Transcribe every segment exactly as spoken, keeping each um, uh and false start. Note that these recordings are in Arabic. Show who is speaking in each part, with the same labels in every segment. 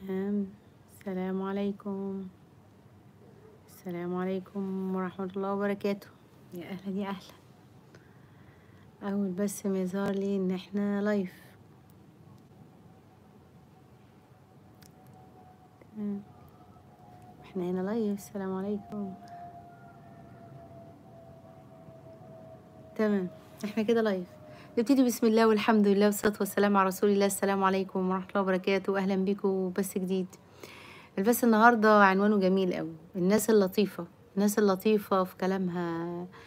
Speaker 1: تمام. السلام عليكم. السلام عليكم ورحمة الله وبركاته. يا أهلا يا أهلا. أول بس ما يظهر لي إن إحنا لايف. تمام. إحنا هنا لايف. السلام عليكم. تمام، إحنا كده لايف. نبتدي بسم الله والحمد لله والصلاة والسلام على رسول الله. السلام عليكم ورحمة الله وبركاته. أهلا بيكم بس جديد. البث النهارده عنوانه جميل قوي، الناس اللطيفة، الناس اللطيفة في كلامها،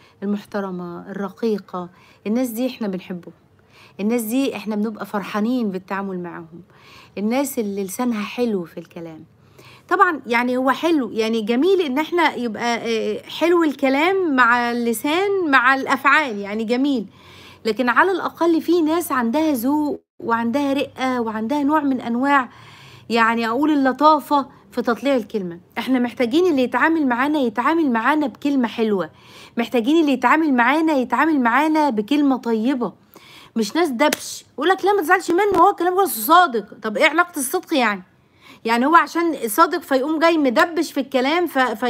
Speaker 1: المحترمة الرقيقة، الناس دي احنا بنحبهم، الناس دي احنا بنبقى فرحانين بالتعامل معاهم، الناس اللي لسانها حلو في الكلام. طبعا يعني هو حلو، يعني جميل ان احنا يبقى حلو الكلام مع اللسان مع الافعال، يعني جميل، لكن على الاقل في ناس عندها ذوق وعندها رقة وعندها نوع من انواع، يعني اقول اللطافة في تطليع الكلمة. احنا محتاجين اللي يتعامل معانا يتعامل معانا بكلمة حلوة، محتاجين اللي يتعامل معانا يتعامل معانا بكلمة طيبة، مش ناس دبش يقولك لا ما تزعلش منه هو كلام كويس صادق. طب ايه علاقة الصدق يعني؟ يعني هو عشان صادق فيقوم جاي مدبش في الكلام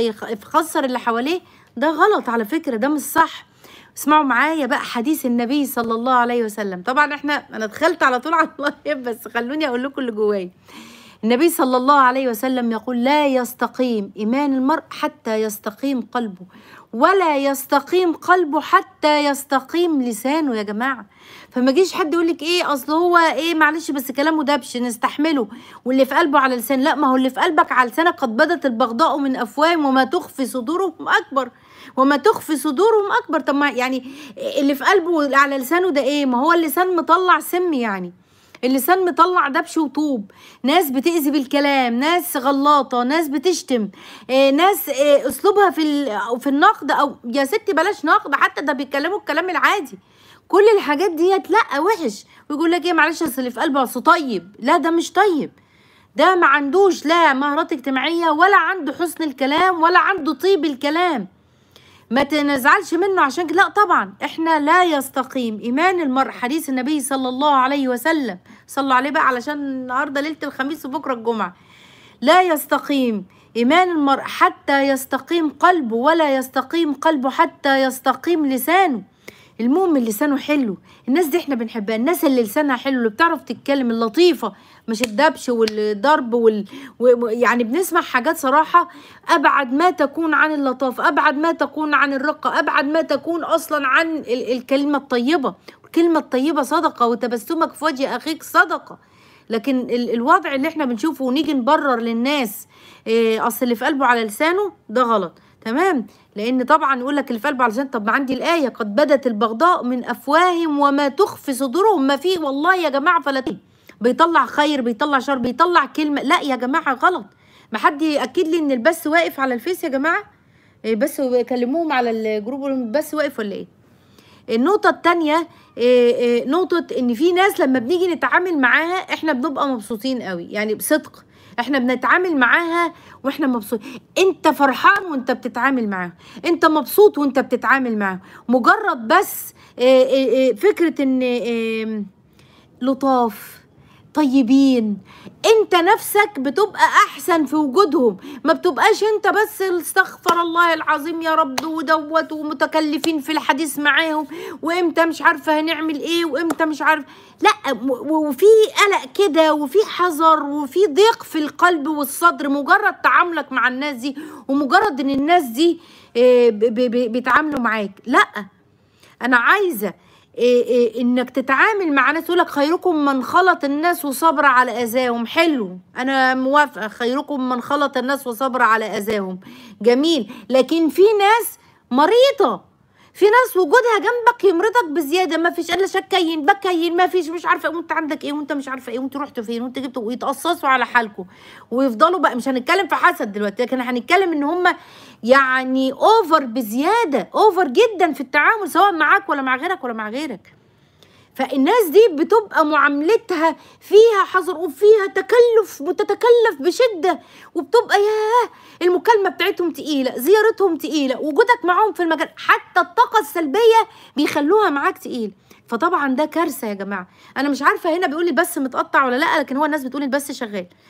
Speaker 1: فيخسر اللي حواليه؟ ده غلط على فكرة، ده مش صح. اسمعوا معايا بقى حديث النبي صلى الله عليه وسلم. طبعا احنا انا دخلت على طول على اللايف بس خلوني اقول لكم اللي جوايا. النبي صلى الله عليه وسلم يقول لا يستقيم إيمان المرء حتى يستقيم قلبه، ولا يستقيم قلبه حتى يستقيم لسانه. يا جماعة، فما جيش حد يقولك ايه اصل هو ايه معلش بس كلامه دبش نستحمله واللي في قلبه على لسان. لا، ما هو اللي في قلبك على لسانك قد بدت البغضاء من افواههم وما تخفي صدورهم اكبر، وما تخفي صدورهم اكبر. طب ما يعني اللي في قلبه على لسانه ده ايه؟ ما هو اللسان مطلع سم، يعني اللسان مطلع دبش وطوب، ناس بتأذي بالكلام، ناس غلاطة، ناس بتشتم، آه، ناس آه، اسلوبها في في النقد، او يا ستي بلاش نقد حتى، ده بيتكلموا الكلام العادي. كل الحاجات ديت لا وحش، ويقول لك ايه معلش اصل اللي في قلبه اصل طيب. لا، ده مش طيب، ده ما عندوش لا مهارات اجتماعية ولا عنده حسن الكلام ولا عنده طيب الكلام، ما تنزعلش منه عشان لا طبعا احنا لا يستقيم ايمان المرء. حديث النبي صلى الله عليه وسلم، صلوا عليه بقى علشان النهارده ليله الخميس وبكره الجمعه. لا يستقيم ايمان المرء حتى يستقيم قلبه، ولا يستقيم قلبه حتى يستقيم لسانه. المؤمن لسانه حلو، الناس دي احنا بنحبها، الناس اللي لسانها حلو، اللي بتعرف تتكلم، اللطيفة، مش الدبش والضرب وال... و... يعني بنسمع حاجات صراحة أبعد ما تكون عن اللطافة، أبعد ما تكون عن الرقة، أبعد ما تكون أصلا عن ال... الكلمة الطيبة. الكلمة الطيبة صدقة، وتبسمك في وجه أخيك صدقة. لكن ال... الوضع اللي احنا بنشوفه ونيجي نبرر للناس إيه أصل اللي في قلبه على لسانه، ده غلط. تمام، لان طبعا يقول لك اللي في قلبه على لسان. طب ما عندي الايه قد بدت البغضاء من افواههم وما تخفي صدورهم ما فيه. والله يا جماعه فلاتين، بيطلع خير بيطلع شر بيطلع كلمه. لا يا جماعه غلط. ما حد ياكد لي ان البث واقف على الفيس يا جماعه، بس كلموهم على الجروب البث واقف ولا ايه. النقطه الثانيه نقطه ان في ناس لما بنيجي نتعامل معاها احنا بنبقى مبسوطين قوي، يعني بصدق احنا بنتعامل معاها واحنا مبسوطين. انت فرحان وانت بتتعامل معاهم، انت مبسوط وانت بتتعامل معاهم، مجرد بس فكرة ان لطاف طيبين، انت نفسك بتبقى احسن في وجودهم، ما بتبقاش انت بس استغفر الله العظيم يا رب ودوت ومتكلفين في الحديث معاهم، وامتى مش عارفه هنعمل ايه وامتى مش عارفه. لا، وفي قلق كده وفي حذر وفي ضيق في القلب والصدر مجرد تعاملك مع الناس دي، ومجرد ان الناس دي بيتعاملوا معاك. لا، انا عايزه إيه إيه انك تتعامل مع ناس. يقولك خيركم من خلط الناس وصبر على اذاهم. حلو، انا موافقه، خيركم من خلط الناس وصبر على اذاهم، جميل. لكن في ناس مريضه، في ناس وجودها جنبك يمرضك بزياده، ما فيش الا شكاين بكاين، ما فيش مش عارفه وانت عندك ايه وانت مش عارفه ايه وانت رحتوا فين وانت جبتوا، ويتقصصوا على حالكم ويفضلوا بقى. مش هنتكلم في حسد دلوقتي، لكن هنتكلم ان هم يعني اوفر بزياده، اوفر جدا في التعامل سواء معاك ولا مع غيرك ولا مع غيرك. فالناس دي بتبقى معاملتها فيها حذر وفيها تكلف، بتتكلف بشده، وبتبقى ياه المكالمه بتاعتهم تقيله، زيارتهم تقيله، وجودك معاهم في المكان، حتى الطاقه السلبيه بيخلوها معاك تقيل. فطبعا ده كارثه يا جماعه. انا مش عارفه هنا بيقول لي بس متقطع ولا لا، لكن هو الناس بتقول البث شغال.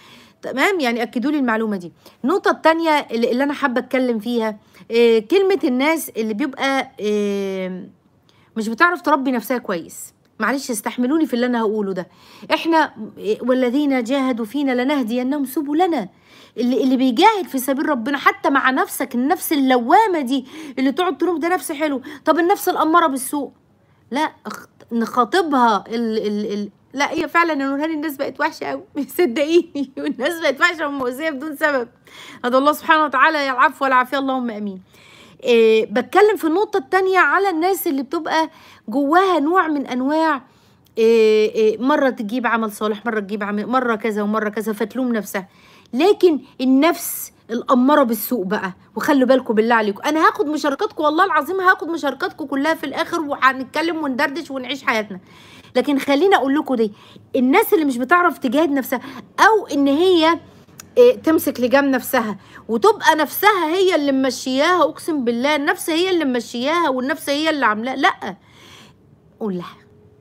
Speaker 1: تمام؟ يعني اكدوا لي المعلومه دي. النقطه الثانيه اللي, اللي انا حابه اتكلم فيها، إيه كلمه الناس اللي بيبقى إيه مش بتعرف تربي نفسها كويس. معلش استحملوني في اللي انا هقوله ده. احنا والذين جاهدوا فينا لنهدينهم سبلنا. اللي اللي بيجاهد في سبيل ربنا حتى مع نفسك، النفس اللوامه دي اللي تقعد تقول ده نفس حلو. طب النفس الاماره بالسوء، لا نخاطبها ال ال ال لا هي فعلا يا نورهان الناس بقت وحشه قوي صدقيني، والناس بقت وحشه ومؤذيه بدون سبب. هذا الله سبحانه وتعالى العفو والعافيه، اللهم امين. إيه بتكلم في النقطه الثانيه على الناس اللي بتبقى جواها نوع من انواع إيه إيه مره تجيب عمل صالح، مره تجيب عمل، مره كذا ومره كذا، فتلوم نفسها. لكن النفس الأمارة بالسوء بقى، وخلوا بالكم بالله عليكم، أنا هاخد مشاركاتكم والله العظيم، هاخد مشاركاتكم كلها في الآخر، وهنتكلم وندردش ونعيش حياتنا. لكن خليني أقول لكم دي، الناس اللي مش بتعرف تجاهد نفسها، أو إن هي إيه تمسك لجام نفسها وتبقى نفسها هي اللي ممشياها، أقسم بالله النفس هي اللي ممشياها والنفس هي اللي عاملاها، لأ، قول لها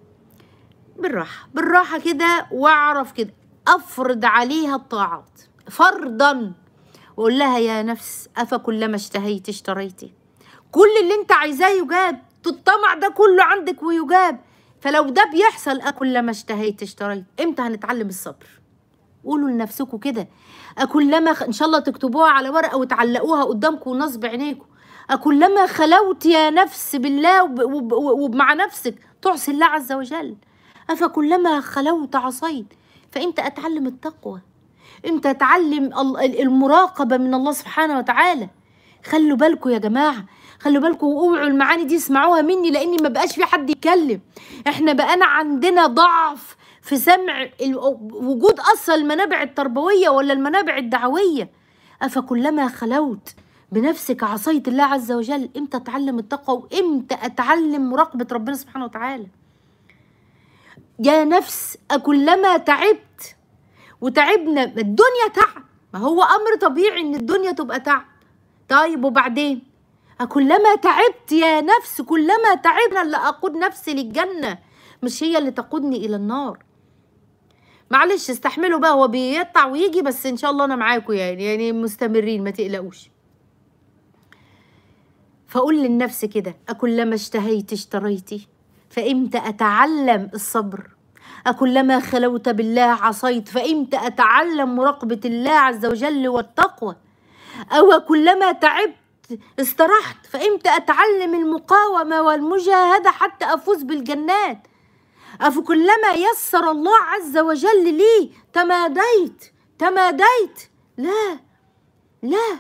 Speaker 1: بالراحة بالراحة كده، واعرف كده أفرض عليها الطاعات فرضا، وقول لها يا نفس أفكلما اشتهيت اشتريتي. كل اللي انت عايزاه يجاب، الطمع ده كله عندك ويجاب. فلو ده بيحصل أكلما اشتهيت اشتريت. امتى هنتعلم الصبر؟ قولوا لنفسكم كده، أكلما ان شاء الله تكتبوها على ورقة وتعلقوها قدامكم ونصب عينيكم. أكلما خلوت يا نفس بالله ومع نفسك تعصي الله عز وجل. أفكلما خلوت عصيت. فامتى أتعلم التقوى؟ امتى اتعلم المراقبه من الله سبحانه وتعالى؟ خلوا بالكم يا جماعه، خلوا بالكم واوعوا المعاني دي اسمعوها مني، لاني ما بقاش في حد يتكلم. احنا بقانا عندنا ضعف في سمع وجود اصلا المنابع التربويه ولا المنابع الدعويه. افكلما خلوت بنفسك عصيت الله عز وجل. امتى اتعلم التقوى وامتى اتعلم مراقبه ربنا سبحانه وتعالى؟ يا نفس أكلما تعبت وتعبنا، الدنيا تعب، ما هو أمر طبيعي إن الدنيا تبقى تعب. طيب وبعدين؟ أكلما تعبت يا نفس، كلما تعبنا اللي أقود نفسي للجنة، مش هي اللي تقودني إلى النار. معلش استحملوا بقى، هو بيقطع ويجي، بس إن شاء الله أنا معاكم يعني يعني مستمرين، ما تقلقوش. فقول للنفس كده، أكلما اشتهيت اشتريتي. فإمتى أتعلم الصبر؟ أكلما خلوت بالله عصيت. فإمتى أتعلم مراقبة الله عز وجل والتقوى؟ أو كلما تعبت استرحت. فإمتى أتعلم المقاومة والمجاهدة حتى أفوز بالجنات؟ أفكلما يسر الله عز وجل لي تماديت تماديت؟ لا لا.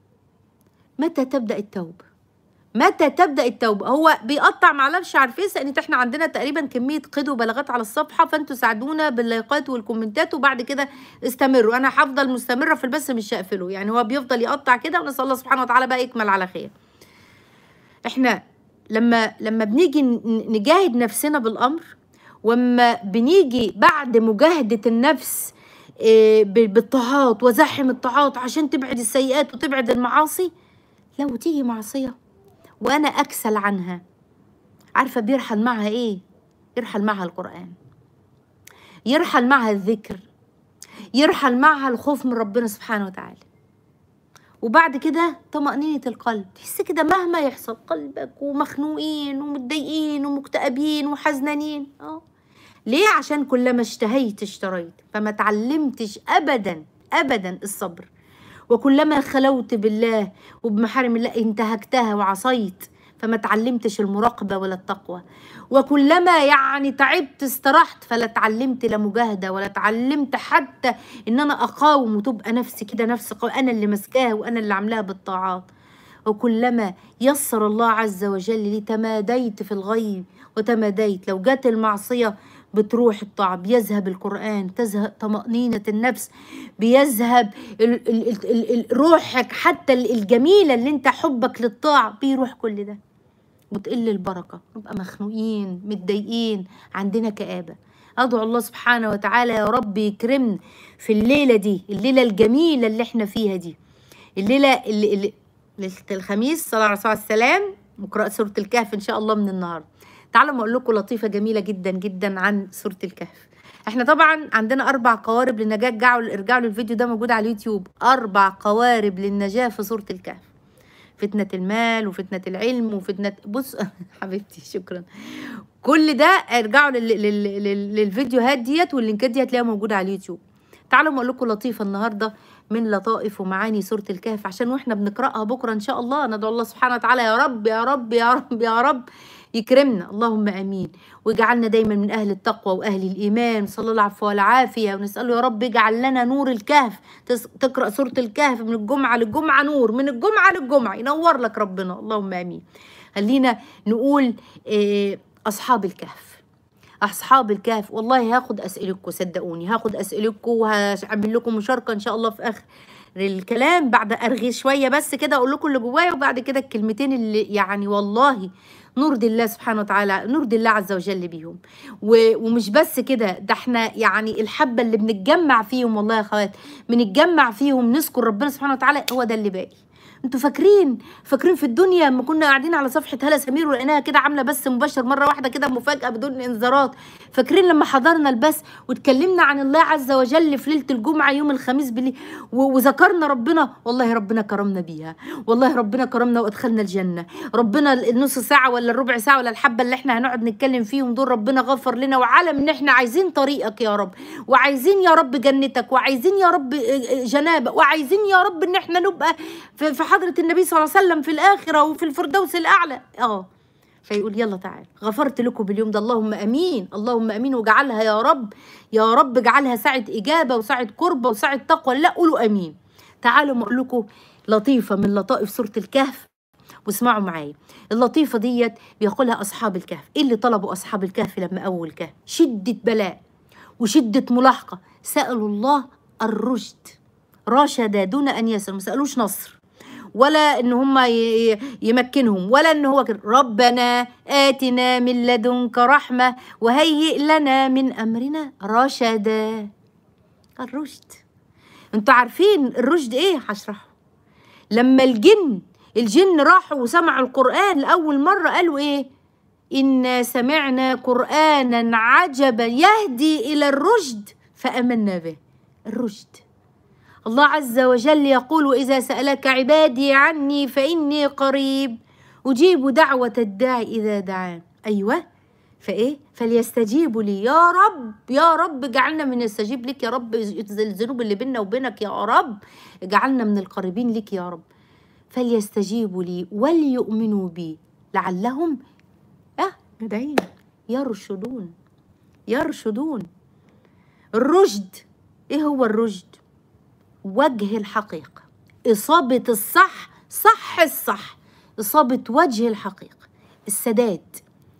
Speaker 1: متى تبدأ التوبة؟ متى تبدأ التوبة؟ هو بيقطع معلش على الفيس، لأن احنا عندنا تقريبا كمية قيد وبلاغات على الصفحة، فانتوا ساعدونا باللايكات والكومنتات، وبعد كده استمروا. أنا هفضل مستمرة في البث مش هقفله، يعني هو بيفضل يقطع كده، ونسأل الله سبحانه وتعالى بقى يكمل على خير. احنا لما لما بنيجي نجاهد نفسنا بالأمر، وما بنيجي بعد مجاهدة النفس بالطاعات وزحم الطاعات عشان تبعد السيئات وتبعد المعاصي، لو تيجي معصية وأنا أكسل عنها، عارفة بيرحل معها إيه؟ يرحل معها القرآن، يرحل معها الذكر، يرحل معها الخوف من ربنا سبحانه وتعالى. وبعد كده طمأنينة القلب، تحس كده مهما يحصل قلبك ومخنوقين ومتضايقين ومكتئبين وحزنانين. اه ليه؟ عشان كلما اشتهيت اشتريت، فما تعلمتش أبدا أبدا الصبر. وكلما خلوت بالله وبمحارم الله انتهكتها وعصيت، فما تعلمتش المراقبة ولا التقوى. وكلما يعني تعبت استرحت، فلا تعلمت لا مجاهدة ولا تعلمت حتى ان انا اقاوم وتبقى نفسي كده نفس قوي، انا اللي ماسكاها وانا اللي عاملاها بالطاعات. وكلما يسر الله عز وجل لي تماديت في الغي وتماديت. لو جت المعصية بتروح الطاعة، بيذهب القرآن، تذهب طمأنينة النفس، بيذهب ال ال ال ال روحك حتى الجميلة اللي انت حبك للطاعة، بيروح كل ده وتقل البركة، نبقى مخنوقين متضايقين، عندنا كآبة. أدعو الله سبحانه وتعالى يا رب يكرمنا في الليلة دي، الليلة الجميلة اللي احنا فيها دي، الليلة اللي, اللي ليلة الخميس صلى الله عليه وسلم، وقراءة سورة الكهف إن شاء الله من النهاردة. تعالوا ما أقول لكم لطيفة جميلة جدا جدا عن سورة الكهف. احنا طبعا عندنا اربع قوارب للنجاة. ارجعوا ارجعوا للفيديو ده موجود على اليوتيوب، اربع قوارب للنجاة في سورة الكهف. فتنة المال وفتنة العلم وفتنة بص حبيبتي شكرا. كل ده ارجعوا لل... لل... لل... للفيديوهات ديت، واللينكات دي هتلاقيها موجودة على اليوتيوب. تعالوا اقول لكم لطيفة النهارده من لطائف ومعاني سورة الكهف، عشان واحنا بنقرأها بكرة ان شاء الله ندعو الله سبحانه وتعالى يا رب يا رب يا رب يا رب يكرمنا، اللهم امين، ويجعلنا دايما من اهل التقوى واهل الايمان، صلى الله العفو والعافيه، ونساله يا رب يجعل لنا نور الكهف. تقرا سوره الكهف من الجمعه للجمعه نور، من الجمعه للجمعه ينور لك ربنا، اللهم امين. خلينا نقول إيه اصحاب الكهف. اصحاب الكهف والله هاخد اسئلتكم، صدقوني هاخد اسئلتكم وهعمل لكم مشاركه ان شاء الله في اخر الكلام، بعد ارغي شويه بس كده اقول لكم اللي جوايا، وبعد كده الكلمتين اللي يعني والله نور الله سبحانه وتعالى، نور الله عز وجل بيهم. ومش بس كده، ده احنا يعني الحبه اللي بنتجمع فيهم والله يا اخوات، بنتجمع فيهم نذكر ربنا سبحانه وتعالى، هو ده اللي باقي. انتوا فاكرين فاكرين في الدنيا لما كنا قاعدين على صفحه هلا سمير ولقيناها كده عامله بس مباشر مره واحده كده مفاجاه بدون انذارات؟ فاكرين لما حضرنا البث واتكلمنا عن الله عز وجل في ليله الجمعه يوم الخميس بالليل وذكرنا ربنا؟ والله ربنا كرمنا بيها، والله ربنا كرمنا وادخلنا الجنه. ربنا النص ساعه ولا الربع ساعه ولا الحبه اللي احنا هنقعد نتكلم فيهم دول ربنا غفر لنا وعلم ان احنا عايزين طريقك يا رب، وعايزين يا رب جنتك، وعايزين يا رب جنابك، وعايزين يا رب ان احنا نبقى في حضره النبي صلى الله عليه وسلم في الاخره وفي الفردوس الاعلى. اه فيقول يلا تعال غفرت لكم باليوم ده، اللهم امين اللهم امين، واجعلها يا رب يا رب اجعلها ساعه اجابه وساعه قربه وساعه تقوى. لا قولوا امين. تعالوا اقول لكم لطيفه من لطائف سوره الكهف واسمعوا معايا. اللطيفه ديت بيقولها اصحاب الكهف. ايه اللي طلبوا اصحاب الكهف لما اول الكهف؟ شده بلاء وشده ملاحقه، سالوا الله الرشد، رشد دون ان يسألوا، ما سالوش نصر ولا ان هم يمكنهم ولا ان هو كده. ربنا آتنا من لدنك رحمة وهيئ لنا من امرنا رشدا. الرشد، انتوا عارفين الرشد ايه؟ هشرحه. لما الجن الجن راحوا وسمعوا القرآن لأول مرة قالوا ايه؟ إنا سمعنا قرآنا عجبا يهدي إلى الرشد فآمنا به. الرشد، الله عز وجل يقول وإذا سألك عبادي عني فإني قريب أجيب دعوة الداعي إذا دعان. أيوة فإيه؟ فليستجيبوا لي. يا رب يا رب اجعلنا من يستجيب لك يا رب، الذنوب اللي بيننا وبينك يا رب اجعلنا من القريبين لك يا رب. فليستجيبوا لي وليؤمنوا بي لعلهم اه جدعين يرشدون يرشدون. الرشد ايه هو الرشد؟ وجه الحقيقة، إصابة الصح، صح الصح، إصابة وجه الحقيقة، السداد،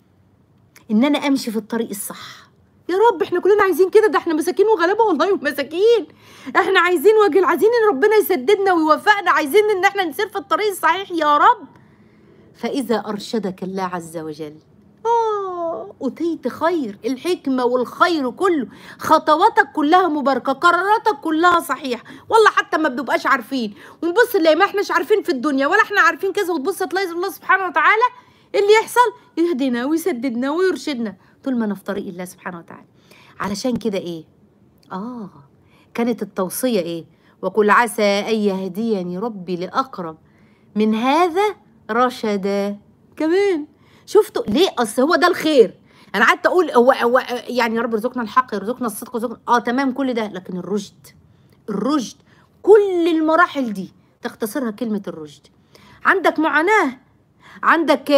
Speaker 1: إن أنا أمشي في الطريق الصح. يا رب إحنا كلنا عايزين كده، ده إحنا مساكين وغلابة والله ومساكين، إحنا عايزين وجه، عايزين إن ربنا يسددنا ويوفقنا، عايزين إن إحنا نسير في الطريق الصحيح يا رب. فإذا أرشدك الله عز وجل آه أتيت خير، الحكمة والخير كله، خطواتك كلها مباركة، قراراتك كلها صحيحة. والله حتى ما بنبقاش عارفين ونبص نلاقي ما احناش عارفين في الدنيا ولا احنا عارفين كذا، وتبص تلاقي الله سبحانه وتعالى اللي يحصل يهدينا ويسددنا ويرشدنا طول ما انا في طريق الله سبحانه وتعالى. علشان كده ايه؟ اه كانت التوصية ايه؟ وقل عسى أن يهديني ربي لأقرب من هذا رشدا. كمان شفتوا ليه؟ اصل هو ده الخير. انا قعدت اقول هو, هو يعني يا رب ارزقنا الحق، يرزقنا الصدق، يرزقنا اه تمام كل ده، لكن الرشد الرشد كل المراحل دي تختصرها كلمة الرشد. عندك معاناة، عندك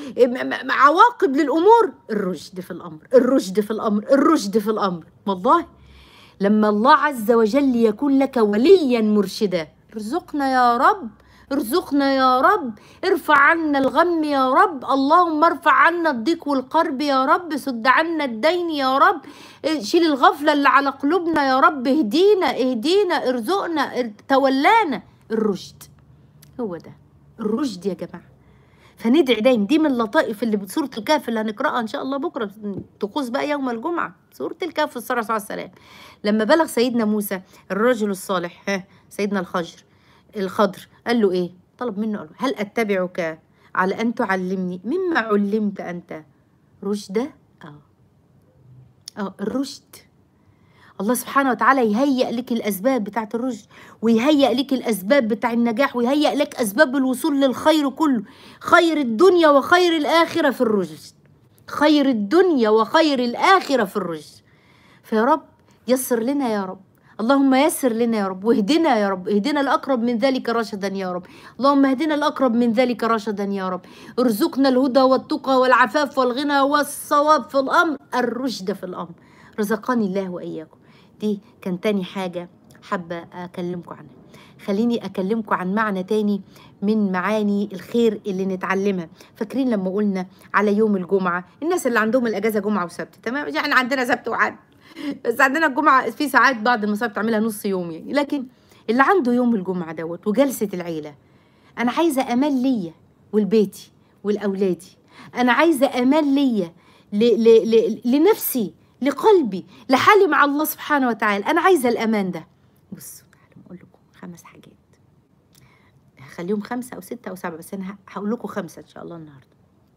Speaker 1: عواقب للامور، الرشد في الامر الرشد في الامر الرشد في الامر. والله لما الله عز وجل يكون لك وليا مرشدا، ارزقنا يا رب ارزقنا يا رب، ارفع عنا الغم يا رب، اللهم ارفع عنا الضيق والقرب يا رب، سد عنا الدين يا رب، شيل الغفلة اللي على قلوبنا يا رب، اهدينا اهدينا ارزقنا تولانا. الرشد هو ده الرشد يا جماعة. فندعي دايما، دي من اللطائف اللي بسورة الكهف اللي هنقرأها إن شاء الله بكرة، طقوس بقى يوم الجمعة، سورة الكهف في الصلاة عليه السلام. لما بلغ سيدنا موسى الرجل الصالح ها سيدنا الخضر الخضر قال له إيه؟ طلب منه قال له هل أتبعك على أن تعلمني مما علمت أنت رشدا؟ آه آه الرشد الله سبحانه وتعالى يهيئ لك الأسباب بتاعة الرشد، ويهيئ لك الأسباب بتاع النجاح، ويهيئ لك أسباب الوصول للخير كله. خير الدنيا وخير الآخرة في الرشد، خير الدنيا وخير الآخرة في الرشد. فيا رب يسر لنا يا رب، اللهم يسر لنا يا رب، واهدنا يا رب، اهدنا الأقرب من ذلك رشدا يا رب، اللهم اهدنا الأقرب من ذلك رشدا يا رب. ارزقنا الهدى والتقى والعفاف والغنى والصواب في الأمر، الرشد في الأمر، رزقني الله وإياكم. دي كان تاني حاجة حابة أكلمكم عنها. خليني أكلمكم عن معنى تاني من معاني الخير اللي نتعلمها. فاكرين لما قلنا على يوم الجمعة، الناس اللي عندهم الأجازة جمعة وسبت، تمام؟ يعني عندنا سبت وحد، بس عندنا الجمعة في ساعات بعض المصايب بتعملها نص يوم يعني. لكن اللي عنده يوم الجمعة دوت وجلسة العيلة، أنا عايزة أمان ليا ولبيتي ولأولادي، أنا عايزة أمان ليا لنفسي، لقلبي، لحالي مع الله سبحانه وتعالى. أنا عايزة الأمان ده. بصوا تعالوا أقول لكم خمس حاجات، هخليهم خمسة أو ستة أو سبعة، بس أنا هقول لكم خمسة إن شاء الله النهاردة.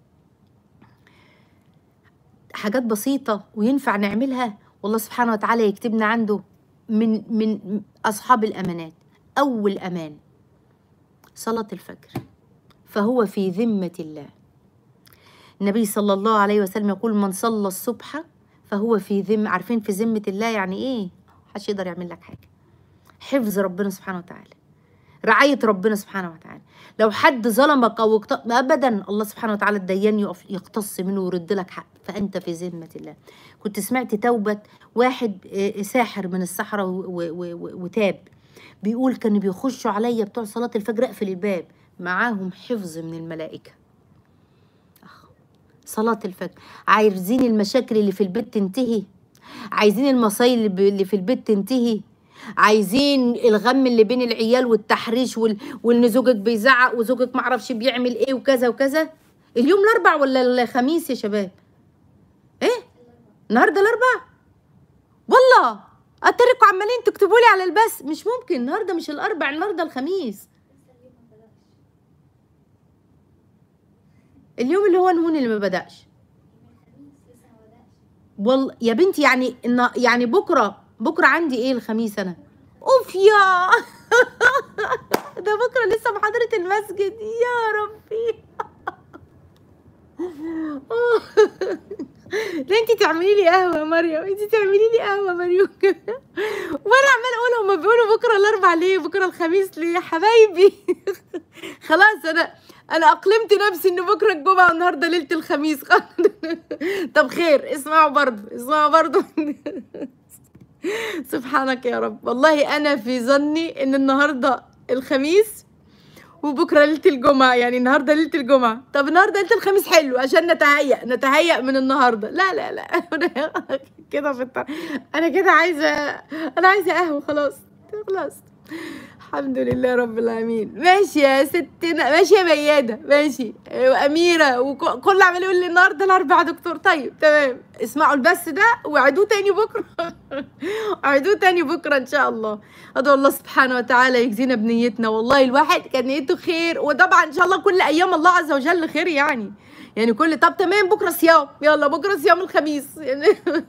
Speaker 1: حاجات بسيطة وينفع نعملها، والله سبحانه وتعالى يكتبنا عنده من من أصحاب الأمانات. أول أمان صلاة الفجر، فهو في ذمة الله. النبي صلى الله عليه وسلم يقول: من صلى الصبح فهو في ذمة. عارفين في ذمة الله يعني إيه؟ محدش يقدر يعمل لك حاجة. حفظ ربنا سبحانه وتعالى، رعاية ربنا سبحانه وتعالى. لو حد ظلمك أو اقت... أبدا الله سبحانه وتعالى الديان يقف يقتص منه ويرد لك حق، فأنت في ذمة الله. كنت سمعت توبة واحد ساحر من السحرة وتاب، بيقول كانوا بيخشوا عليا بتوع صلاة الفجر أقفل الباب، معاهم حفظ من الملائكة. صلاة الفجر. عايزين المشاكل اللي في البيت تنتهي، عايزين المصايب اللي في البيت تنتهي، عايزين الغم اللي بين العيال والتحريش وال... وان زوجك بيزعق وزوجك معرفش بيعمل ايه وكذا وكذا. اليوم الاربع ولا الخميس يا شباب؟ ايه النهارده الاربع؟ والله اتركوا عمالين تكتبوا لي على البث، مش ممكن. النهارده مش الاربع، النهارده الخميس. اليوم اللي هو نهون اللي ما بدأش. والله يا بنتي يعني إن يعني بكره بكره عندي ايه الخميس انا؟ اوف يا ده بكره لسه محاضرة المسجد يا ربي. لا انتي تعملي لي قهوه يا مريم، انتي تعملي لي قهوه مريم. وانا عمال اقول هما بيقولوا بكره الاربع ليه، بكره الخميس ليه يا حبايبي؟ خلاص انا انا اقلمت نفسي ان بكره الجمعه والنهارده ليله الخميس. طب خير، اسمعوا برضه اسمعوا برضه. سبحانك يا رب. والله انا في ظني ان النهارده الخميس وبكره ليله الجمعه، يعني النهارده ليله الجمعه. طب النهارده ليله الخميس حلو عشان نتهيأ نتهيأ من النهارده. لا لا لا كده في الطر... انا كده عايزه انا عايزه قهوه خلاص خلاص. الحمد لله رب العالمين. ماشي يا ستنا، ماشي يا مياده، ماشي واميره، وكل عمال يقول لي النهارده الاربعاء دكتور. طيب تمام، اسمعوا البث ده وعدوه تاني بكره. عدوه تاني بكره ان شاء الله. ادعو الله سبحانه وتعالى يجزينا بنيتنا. والله الواحد كان نيته خير، وطبعا ان شاء الله كل ايام الله عز وجل خير يعني يعني كل. طب تمام بكره صيام، يلا بكره صيام الخميس يعني.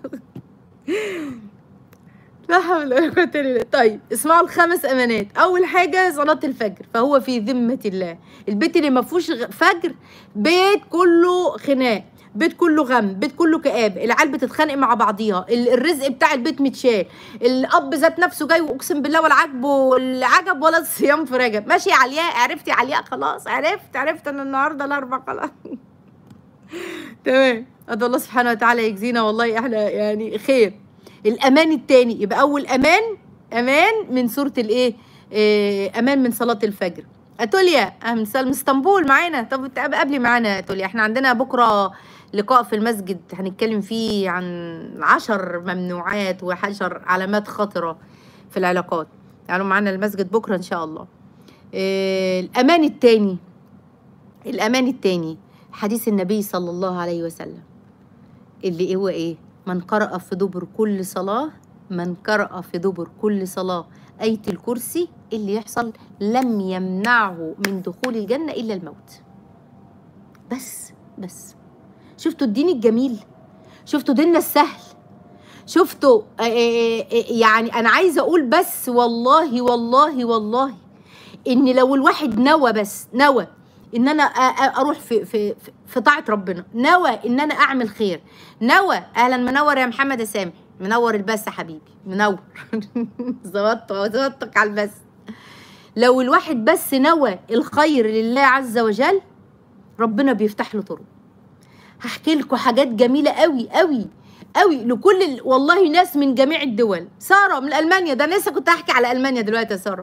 Speaker 1: لا حول ولا قوة الا بالله. طيب اسمعوا الخمس امانات. اول حاجه صلاه الفجر، فهو في ذمه الله. البيت اللي ما فيهوش فجر بيت كله خناق، بيت كله غم، بيت كله كآب، العيال بتتخانق مع بعضيها، الرزق بتاع البيت متشال، الاب ذات نفسه جاي واقسم بالله ولا عاجبه العجب ولا الصيام في رجب. ماشي يا علياء، عرفتي يا علياء؟ خلاص عرفت عرفت ان النهارده الاربع خلاص. تمام. ادعو الله سبحانه وتعالى يجزينا والله احنا يعني خير. الامان التاني، يبقى اول امان امان من سوره الايه؟ إيه، امان من صلاه الفجر. اتوليا من اسطنبول معانا. طب قبلي معانا اتوليا. احنا عندنا بكره لقاء في المسجد هنتكلم فيه عن عشر ممنوعات وعشر علامات خطره في العلاقات. تعالوا معانا المسجد بكره ان شاء الله. إيه الامان التاني؟ الامان التاني حديث النبي صلى الله عليه وسلم اللي هو ايه؟ من قرأ في دبر كل صلاة من قرأ في دبر كل صلاة آية الكرسي، اللي يحصل لم يمنعه من دخول الجنة إلا الموت. بس بس شفتوا الدين الجميل؟ شفتوا ديننا السهل؟ شفتوا؟ آه، آه، آه، يعني انا عايزه اقول بس والله والله والله ان لو الواحد نوى، بس نوى ان انا أ- أ- اروح في في في في طاعه ربنا، نوى ان انا اعمل خير، نوى. اهلا منور يا محمد يا سامح، منور البث يا حبيبي، منور. ظبطت ظبطتك على البث. لو الواحد بس نوى الخير لله عز وجل ربنا بيفتح له طرق. هحكي لكم حاجات جميله قوي قوي قوي لكل ال... والله ناس من جميع الدول. ساره من المانيا، ده أنا لسه كنت هحكي على المانيا دلوقتي يا ساره.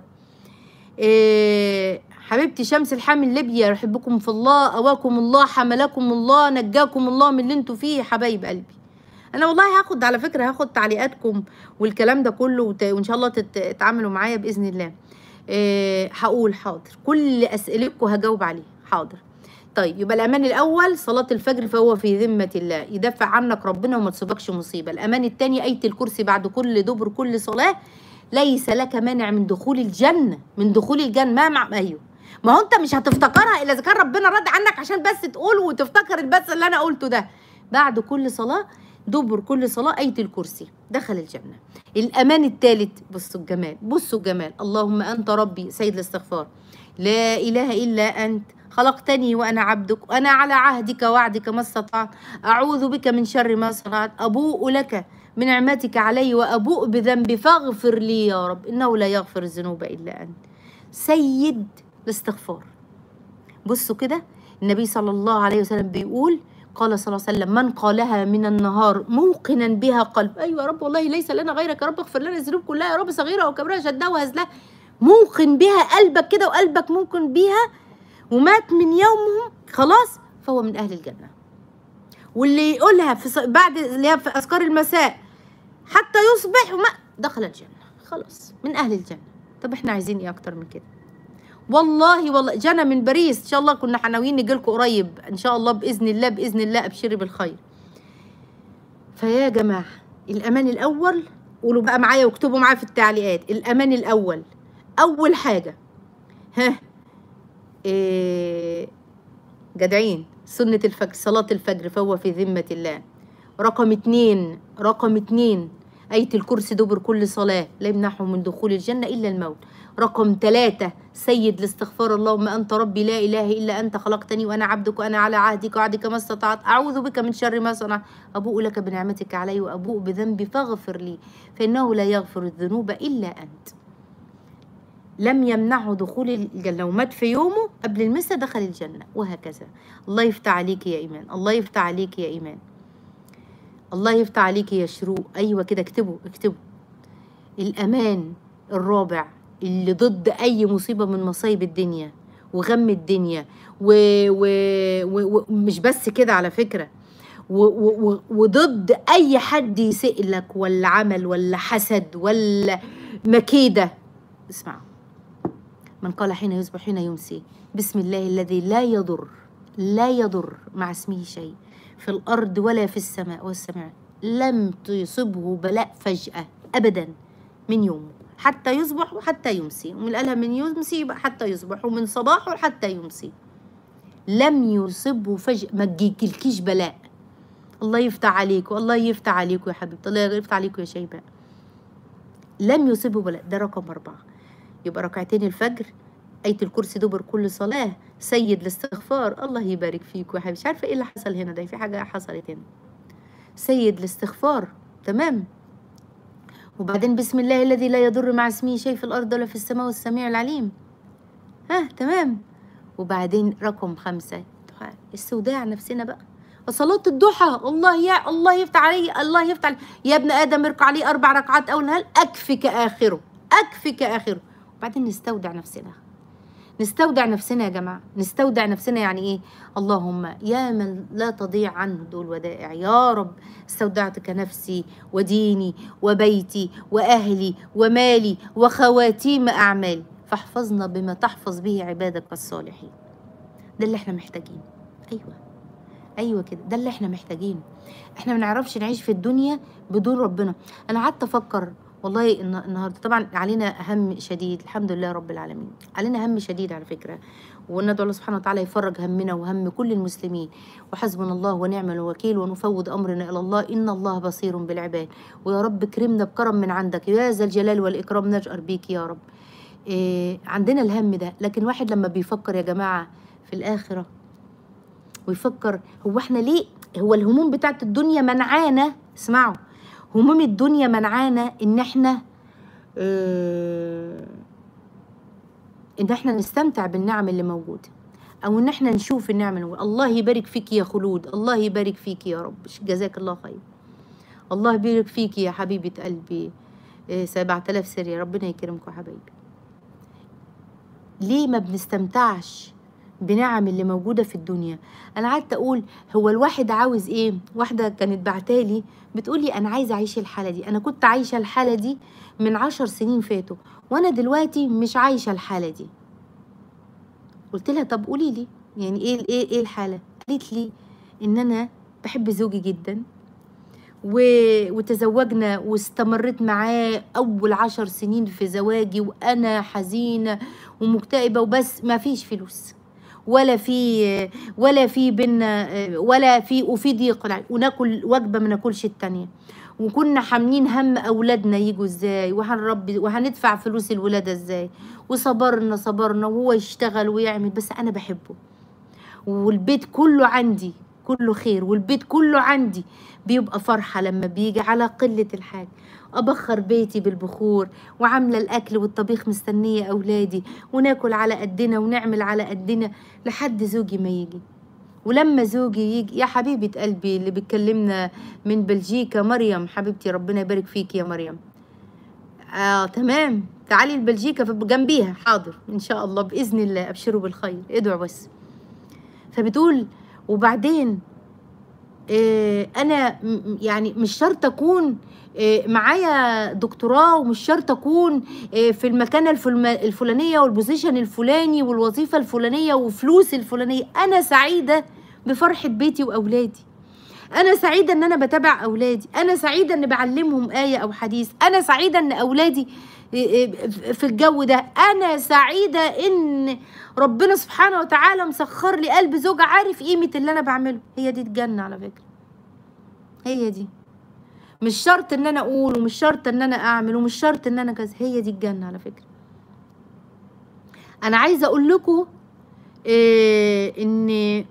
Speaker 1: إيه حبيبتي شمس الحامل ليبيا، يحبكم في الله، قواكم الله، حملكم الله، نجاكم الله من اللي انتوا فيه يا حبايب قلبي. انا والله هاخد على فكره، هاخد تعليقاتكم والكلام ده كله، وت... وان شاء الله تت... تتعاملوا معايا باذن الله. إيه هقول حاضر، كل اسئلتكم هجاوب عليها حاضر. طيب يبقى الامان الاول صلاه الفجر، فهو في ذمه الله، يدافع عنك ربنا وما تصيبكش مصيبه. الامان الثاني ايه الكرسي بعد كل دبر كل صلاه، ليس لك مانع من دخول الجنه، من دخول الجنه. ما مع ايوه، ما هو انت مش هتفتكرها الا اذا كان ربنا رد عنك عشان بس تقول وتفتكر البث اللي انا قلته ده. بعد كل صلاه دبر كل صلاه ايه الكرسي، دخل الجنه. الامان الثالث، بصوا الجمال، بصوا الجمال، اللهم انت ربي، سيد الاستغفار، لا اله الا انت خلقتني وانا عبدك، وانا على عهدك وعدك ما استطعت، اعوذ بك من شر ما صنعت، ابوء لك بنعمتك علي وابوء بذنبي فاغفر لي يا رب انه لا يغفر الذنوب الا انت. سيد الاستغفار. بصوا كده النبي صلى الله عليه وسلم بيقول، قال صلى الله عليه وسلم من قالها من النهار موقنا بها قلب، ايوه يا رب والله ليس لنا غيرك يا رب، اغفر لنا الذنوب كلها يا رب، صغيره وكبيره شدها وهزلها، موقن بها قلبك كده وقلبك موقن بيها، ومات من يومه خلاص فهو من اهل الجنه. واللي يقولها في بعد اللي هي في اذكار المساء حتى يصبح وما دخل الجنه، خلاص من اهل الجنه. طب احنا عايزين ايه اكتر من كده؟ والله والله جنى من باريس، ان شاء الله كنا ناويين نجي لكم قريب ان شاء الله باذن الله، باذن الله ابشري بالخير. فيا جماعه الامان الاول، قولوا بقى معايا واكتبوا معايا في التعليقات، الامان الاول اول حاجه ها إيه جدعين، سنة الفجر، صلاة الفجر فهو في ذمة الله. رقم اتنين، رقم اتنين آية الكرسي دبر كل صلاة، لا يمنعه من دخول الجنة إلا الموت. رقم تلاتة سيد الاستغفار، اللهم أنت ربي لا إله إلا أنت خلقتني وأنا عبدك وأنا على عهدك وعدك ما استطعت، أعوذ بك من شر ما صنعت، أبوء لك بنعمتك علي وأبوء بذنبي فاغفر لي فإنه لا يغفر الذنوب إلا أنت. لم يمنعه دخول الجنة، لو مات في يومه قبل المسا دخل الجنة، وهكذا. الله يفتح عليك يا إيمان، الله يفتح عليك يا إيمان، الله يفتح عليك يا شروق. أيوة كده، اكتبوا اكتبوا. الأمان الرابع اللي ضد أي مصيبة من مصايب الدنيا وغم الدنيا، ومش بس كده على فكرة، و و و وضد أي حد يسئ لك ولا عمل ولا حسد ولا مكيدة. اسمعوا، من قال حين يصبح حين يمسي بسم الله الذي لا يضر، لا يضر مع اسمه شيء في الأرض ولا في السماء والسماء، لم تصبه بلاء فجأة أبدا من يومه حتى يصبح وحتى يمسي، ومن قالها من يمسي يبقى حتى يصبح، ومن صباحه حتى يمسي لم يصبه فجأة، ما تجيكيش بلاء. الله يفتح عليكم، الله يفتح عليكم يا حبيبتي، الله يفتح عليكم يا شيباء. لم يصبه بلاء، ده رقم أربعة. يبقى ركعتين الفجر، آية الكرسي دبر كل صلاة، سيد الاستغفار. الله يبارك فيكم يا حبيبي، مش عارفة ايه اللي حصل هنا، ده في حاجة حصلت هنا. سيد الاستغفار، تمام. وبعدين بسم الله الذي لا يضر مع اسمه شيء في الأرض ولا في السماء والسميع العليم، ها تمام. وبعدين رقم خمسة استوداع نفسنا بقى، وصلاة الضحى. الله يا الله يفتح علي، الله يفتح علي. يا ابن آدم اركع لي أربع ركعات أول نهار أكفك آخره، أكفك آخره. وبعدين نستودع نفسنا، نستودع نفسنا يا جماعة، نستودع نفسنا. يعني ايه؟ اللهم يا من لا تضيع عنه دول ودائع، يا رب استودعتك نفسي وديني وبيتي وأهلي ومالي وخواتيم أعمالي، فاحفظنا بما تحفظ به عبادك الصالحين. ده اللي احنا محتاجينه. أيوة أيوة كده، ده اللي احنا محتاجينه. احنا ما نعرفش نعيش في الدنيا بدون ربنا. أنا قعدت أفكر، والله الن- النهارده طبعا علينا هم شديد، الحمد لله رب العالمين، علينا هم شديد على فكره، وندعو الله سبحانه وتعالى يفرج همنا وهم كل المسلمين، وحسبنا الله ونعم الوكيل، ونفوض امرنا الى الله، ان الله بصير بالعباد. ويا رب كرمنا بكرم من عندك يا ذا الجلال والاكرام، نجأر بيك يا رب. إيه عندنا الهم ده، لكن واحد لما بيفكر يا جماعه في الاخره ويفكر هو احنا ليه، هو الهموم بتاعت الدنيا منعانا، اسمعوا، هموم الدنيا منعانا ان احنا اه ان احنا نستمتع بالنعم اللي موجوده، او ان احنا نشوف النعم اللي موجودة. الله يبارك فيك يا خلود، الله يبارك فيك يا رب، جزاك الله خير. الله يبارك فيك يا حبيبه قلبي. اه سبعة آلاف سرية، ربنا يكرمكم يا حبايبي. ليه ما بنستمتعش بنعم اللي موجودة في الدنيا؟ أنا قعدت أقول هو الواحد عاوز إيه؟ واحدة كانت بعتالي بتقولي أنا عايزة أعيش الحالة دي، أنا كنت عايشة الحالة دي من عشر سنين فاتوا، وأنا دلوقتي مش عايشة الحالة دي. قلت لها طب قولي لي يعني إيه إيه إيه الحالة؟ قالت لي إن أنا بحب زوجي جدا، و... وتزوجنا واستمريت معاه أول عشر سنين في زواجي وأنا حزينة ومكتئبة، وبس ما فيش فلوس ولا في ولا في بينا ولا في وفي ضيق، وناكل وجبة ما ناكلش التانية، وكنا حاملين هم أولادنا يجوا ازاي، وهنربي وهندفع فلوس الولادة ازاي، وصبرنا صبرنا وهو يشتغل ويعمل، بس أنا بحبه، والبيت كله عندي كله خير، والبيت كله عندي بيبقى فرحة لما بيجي على قلة الحاجة. أبخر بيتي بالبخور، وعاملة الأكل والطبيخ مستنية أولادي، وناكل على قدنا ونعمل على قدنا لحد زوجي ما يجي. ولما زوجي يجي يا حبيبة قلبي اللي بتكلمنا من بلجيكا، مريم حبيبتي ربنا يبارك فيك يا مريم. آه تمام، تعالي لبلجيكا جنبيها، حاضر إن شاء الله بإذن الله، أبشروا بالخير، ادعوا بس. فبتقول وبعدين إيه انا يعني مش شرط اكون إيه معايا دكتوراه، ومش شرط اكون إيه في المكانه الفلانيه والبوزيشن الفلاني والوظيفه الفلانيه وفلوس الفلانيه، انا سعيده بفرحه بيتي واولادي، انا سعيده ان انا بتابع اولادي، انا سعيده ان بعلمهم ايه او حديث، انا سعيده ان اولادي في الجو ده، انا سعيده ان ربنا سبحانه وتعالى مسخر لي قلب زوج عارف قيمه اللي انا بعمله. هي دي الجنه على فكره، هي دي، مش شرط ان انا اقول، ومش شرط ان انا اعمل، ومش شرط ان انا كذا، هي دي الجنه على فكره. انا عايزه اقول لكم إيه ان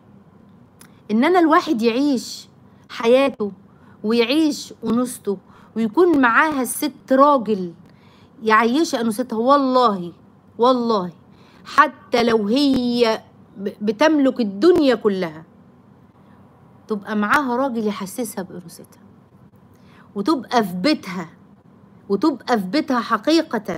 Speaker 1: ان انا الواحد يعيش حياته ويعيش انوثته، ويكون معاها الست راجل يعيشها انوثتها، والله والله حتى لو هي بتملك الدنيا كلها، تبقى معاها راجل يحسسها بانوثتها، وتبقى في بيتها، وتبقى في بيتها حقيقة.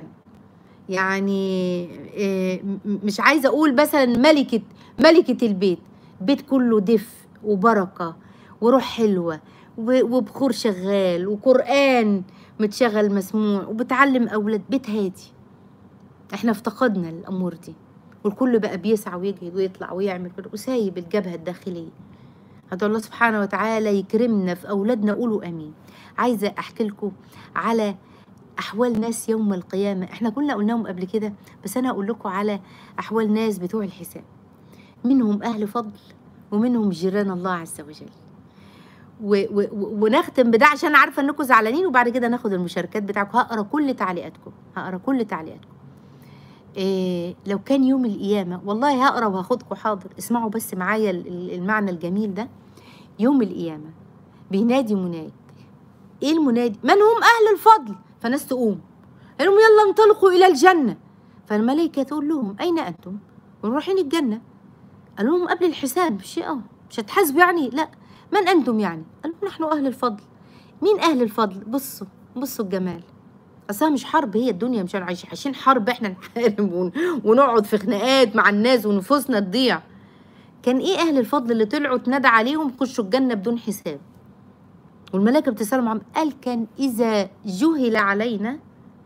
Speaker 1: يعني مش عايزة اقول مثلا ملكة ملكة البيت، بيت كله دفء وبركة وروح حلوة وبخور شغال وقرآن متشغل مسموع، وبتعلم أولاد، بيت هادي. احنا افتقدنا الأمور دي، والكل بقى بيسعى ويجهد ويطلع ويعمل كده، وسايب الجبهة الداخلية. هذا الله سبحانه وتعالى يكرمنا في أولادنا، قولوا أمين. عايزة أحكي لكم على أحوال ناس يوم القيامة، احنا كلنا قلناهم قبل كده، بس أنا أقول لكم على أحوال ناس بتوع الحساب، منهم أهل فضل ومنهم جيران الله عز وجل. و و ونختم بده عشان عارفة أنكم زعلانين، وبعد كده ناخد المشاركات بتاعكم. هقرأ كل تعليقاتكم، هقرأ كل تعليقاتكم. إيه لو كان يوم القيامة، والله هقرأ وهاخدكم، حاضر اسمعوا بس معايا المعنى الجميل ده. يوم القيامة بينادي منادي، ايه المنادي؟ من هم أهل الفضل؟ فناس تقوم قال لهم يلا انطلقوا إلى الجنة، فالملائكة تقول لهم أين أنتم؟ ورايحين الجنة. قال لهم قبل الحساب، مش اه مش هتحاسبوا يعني؟ لا. من أنتم يعني؟ قال لهم نحن أهل الفضل. مين أهل الفضل؟ بصوا بصوا الجمال، أصلا مش حرب هي الدنيا، مش عايشين حرب احنا نحارب ونقعد في خناقات مع الناس ونفوسنا تضيع. كان ايه أهل الفضل اللي طلعوا تنادى عليهم خشوا الجنة بدون حساب، والملائكة بتسألهم عن، قال كان إذا جهل علينا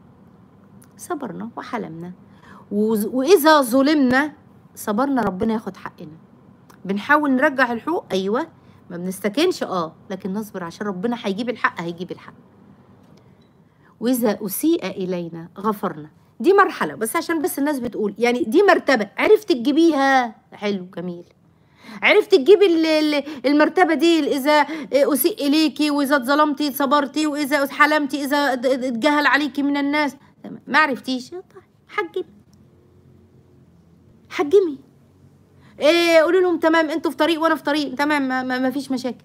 Speaker 1: صبرنا وحلمنا، وإذا ظلمنا صبرنا ربنا ياخد حقنا. بنحاول نرجع الحقوق، أيوة، ما بنستكنش اه لكن نصبر عشان ربنا هيجيب الحق، هيجيب الحق. وإذا أسيء إلينا غفرنا. دي مرحلة بس عشان بس الناس بتقول، يعني دي مرتبة عرفت تجيبيها، حلو جميل. عرفت تجيبي المرتبة دي، إذا أسيء إليكي وإذا اتظلمتي صبرتي وإذا حلمتي إذا اتجهل عليكي من الناس. ما عرفتيش، طيب حجمي حجمي إيه، قولوا لهم تمام انتوا في طريق وانا في طريق، تمام ما, ما, ما فيش مشاكل.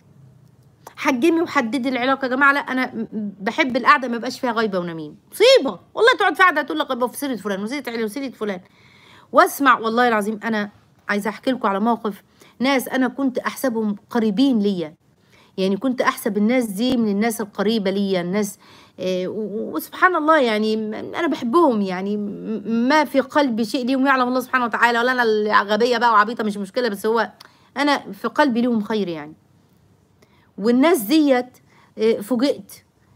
Speaker 1: حجمي وحددي العلاقه يا جماعه. لا انا بحب القعده ما يبقاش فيها غيبه ونميم، مصيبه والله. تقعد في قعده تقول لك غيبه في سيره فلان وسيره علي وسيره فلان، واسمع والله العظيم. انا عايزه احكي لكم على موقف ناس انا كنت احسبهم قريبين ليا، يعني كنت احسب الناس دي من الناس القريبه ليا، الناس إيه، وسبحان الله يعني انا بحبهم، يعني ما في قلبي شيء ليهم، يعلم الله سبحانه وتعالى، ولا انا غبيه بقى وعبيطه مش مشكله، بس هو انا في قلبي ليهم خير يعني. والناس ديت فوجئت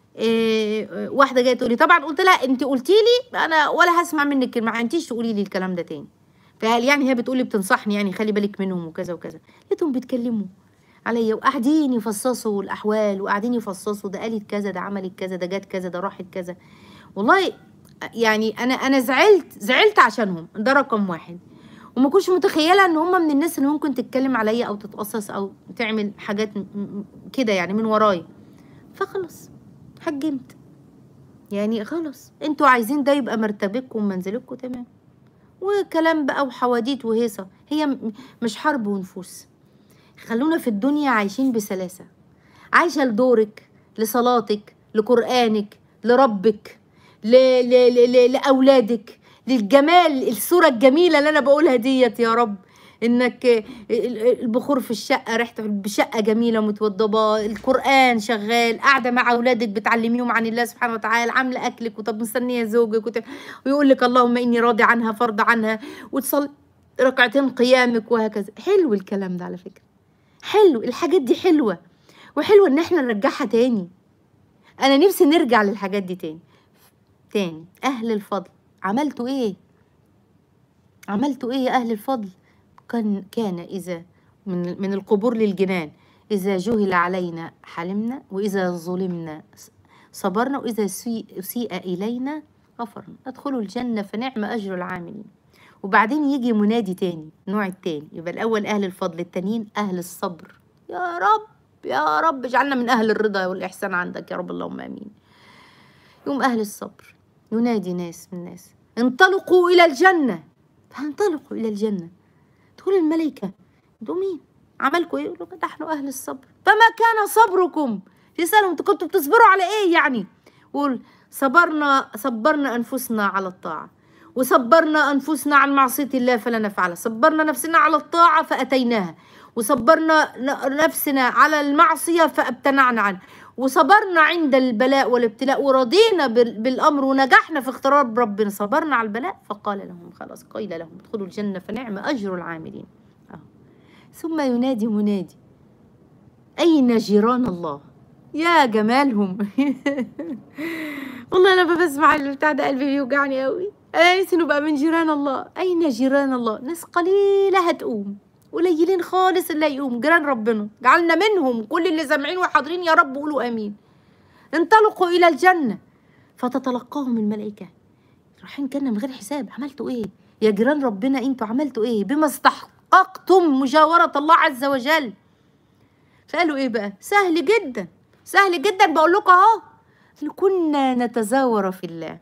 Speaker 1: إيه، واحده جايه تقول لي، طبعا قلت لها انت قلتي لي انا ولا هسمع منك كلمه، ما انتيش تقولي لي الكلام ده تاني. فقال يعني هي بتقول لي بتنصحني يعني خلي بالك منهم وكذا وكذا. لقيتهم بيتكلموا عليا وقاعدين يفصصوا الاحوال وقاعدين يفصصوا، ده قالت كذا، ده عملت كذا، ده جت كذا، ده راحت كذا. والله يعني انا انا زعلت زعلت عشانهم، ده رقم واحد. وما كنتش متخيله ان هم من الناس اللي ممكن تتكلم عليا او تتقصص او تعمل حاجات كده يعني من ورايا. فخلاص حجمت، يعني خلاص انتوا عايزين ده يبقى مرتبكم ومنزلكم، تمام. وكلام بقى وحواديت وهيصه، هي مش حرب ونفوس. خلونا في الدنيا عايشين بسلاسه، عايشه لدورك، لصلاتك، لقرآنك، لربك، ل... ل... ل... لأولادك، للجمال، الصورة الجميلة اللي أنا بقولها ديت يا رب. إنك البخور في الشقة، ريحة بشقة جميلة متوضبة، القرآن شغال، قاعدة مع أولادك بتعلميهم عن الله سبحانه وتعالى، عاملة أكلك وطب مستنية زوجك وت... ويقول لك اللهم إني راضي عنها فرض عنها، وتصلي ركعتين قيامك وهكذا. حلو الكلام ده على فكرة، حلو الحاجات دي حلوة، وحلو ان احنا نرجعها تاني. انا نفسي نرجع للحاجات دي تاني تاني. اهل الفضل عملتوا ايه؟ عملتوا ايه يا اهل الفضل؟ كان كان اذا من من القبور للجنان، اذا جهل علينا حلمنا، واذا ظلمنا صبرنا، واذا اسيء الينا غفرنا. ادخلوا الجنه فنعم اجر العاملين. وبعدين يجي منادي تاني، النوع التاني. يبقى الاول اهل الفضل، التانيين اهل الصبر. يا رب يا رب اجعلنا من أهل الرضا والإحسان عندك يا رب، اللهم آمين. يوم أهل الصبر ينادي ناس من الناس، انطلقوا إلى الجنة. فانطلقوا إلى الجنة، تقول الملائكة انتوا مين؟ عملكوا إيه؟ يقولوا نحن أهل الصبر. فما كان صبركم؟ يسألهم انتوا كنتوا بتصبروا على إيه يعني؟ قول صبرنا صبرنا أنفسنا على الطاعة، وصبرنا أنفسنا عن معصية الله فلا نفعلها، صبرنا نفسنا على الطاعة فأتيناها، وصبرنا نفسنا على المعصية فابتنعنا عنها، وصبرنا عند البلاء والابتلاء ورضينا بالأمر ونجحنا في اختيار ربنا، صبرنا على البلاء. فقال لهم خلاص قيل لهم ادخلوا الجنة فنعم أجر العاملين. أه. ثم ينادي منادي أين جيران الله؟ يا جمالهم والله أنا بسمع البتاع ده قلبي بيوجعني قوي. أنا نفسي نبقى من جيران الله. أين جيران الله؟ ناس قليلة هتقوم، قليلين خالص اللي هيقوم. جيران ربنا جعلنا منهم. كل اللي سامعين وحاضرين يا رب قولوا امين. انطلقوا الى الجنه فتتلقاهم الملائكه، رايحين جنه من غير حساب. عملتوا ايه يا جيران ربنا؟ انتوا عملتوا ايه بما استحققتم مجاوره الله عز وجل؟ فقالوا ايه بقى؟ سهل جدا سهل جدا، بقول لكم اهو. كنا نتزاور في الله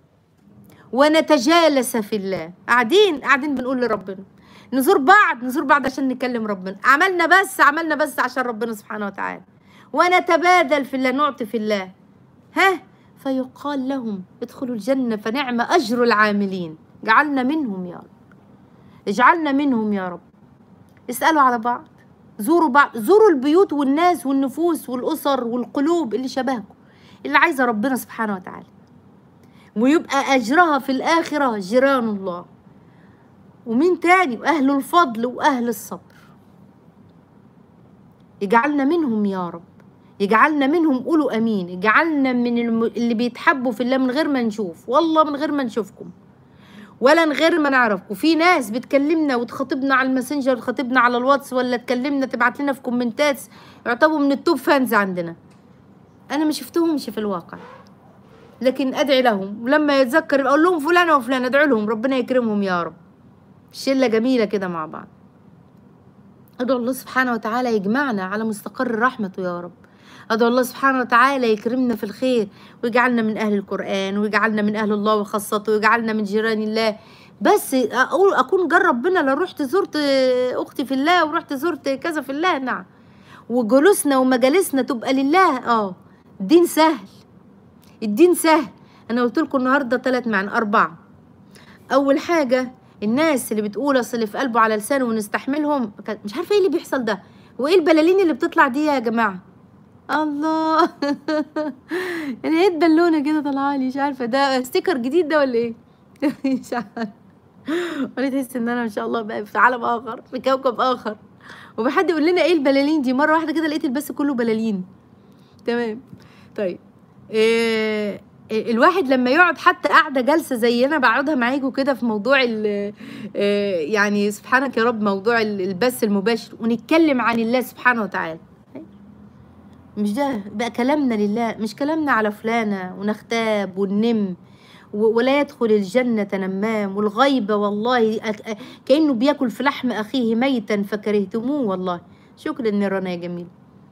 Speaker 1: ونتجالس في الله، قاعدين قاعدين بنقول لربنا، نزور بعض نزور بعض عشان نكلم ربنا، عملنا بس عملنا بس عشان ربنا سبحانه وتعالى، ونتبادل في الله، نعطي في الله. ها فيقال لهم ادخلوا الجنة فنعم أجر العاملين. جعلنا منهم يا رب، اجعلنا منهم يا رب. اسألوا على بعض، زوروا بعض، زوروا البيوت والناس والنفوس والأسر والقلوب اللي شبهكم، اللي عايزة ربنا سبحانه وتعالى، ويبقى أجرها في الآخرة جيران الله. ومين تاني؟ وأهل الفضل وأهل الصبر. يجعلنا منهم يا رب، يجعلنا منهم. قولوا أمين. يجعلنا من اللي بيتحبوا في الله من غير ما نشوف، والله من غير ما نشوفكم ولا من غير ما نعرفكم. في ناس بتكلمنا وتخاطبنا على الماسنجر، تخاطبنا على الواتس، ولا تكلمنا تبعت لنا في كومنتات، يعتبروا من التوب فانز عندنا. أنا ما شفتهمش في الواقع، لكن ادعي لهم، ولما يتذكر اقول لهم فلانه وفلانه ادعوا لهم ربنا يكرمهم يا رب. شله جميله كده مع بعض. ادعو الله سبحانه وتعالى يجمعنا على مستقر رحمته يا رب. ادعو الله سبحانه وتعالى يكرمنا في الخير، ويجعلنا من اهل القرآن، ويجعلنا من اهل الله وخاصته، ويجعلنا من جيران الله. بس اقول اكون جرب ربنا. لو رحت زرت اختي في الله، ورحت زرت كذا في الله، نعم، وجلوسنا ومجالسنا تبقى لله. اه الدين سهل، الدين سهل. انا قلت لكم النهارده ثلاث معنى اربعه. اول حاجه الناس اللي بتقول اصل اللي في قلبه على لسانه ونستحملهم، مش عارفه ايه اللي بيحصل ده، وايه البلالين اللي بتطلع دي يا جماعه. الله يعني ايه بالونه كده طالعه لي، مش عارفه ده ستيكر جديد ده ولا ايه. مش عارفه. وانا تحس ان انا ما شاء الله بقى في عالم اخر، في كوكب اخر، وبحد يقول لنا ايه البلالين دي. مره واحده كده لقيت البث كله بلالين. تمام. طيب إيه الواحد لما يقعد حتى قاعده جلسه زي انا بقعدها معاكم كده في موضوع ال يعني سبحانك يا رب، موضوع البث المباشر، ونتكلم عن الله سبحانه وتعالى. مش ده بقى كلامنا لله، مش كلامنا على فلانه ونختاب وننم، ولا يدخل الجنة نمام، والغيبة والله كأنه بياكل في لحم أخيه ميتا فكرهتموه. والله شكرا نيرانا يا جميل.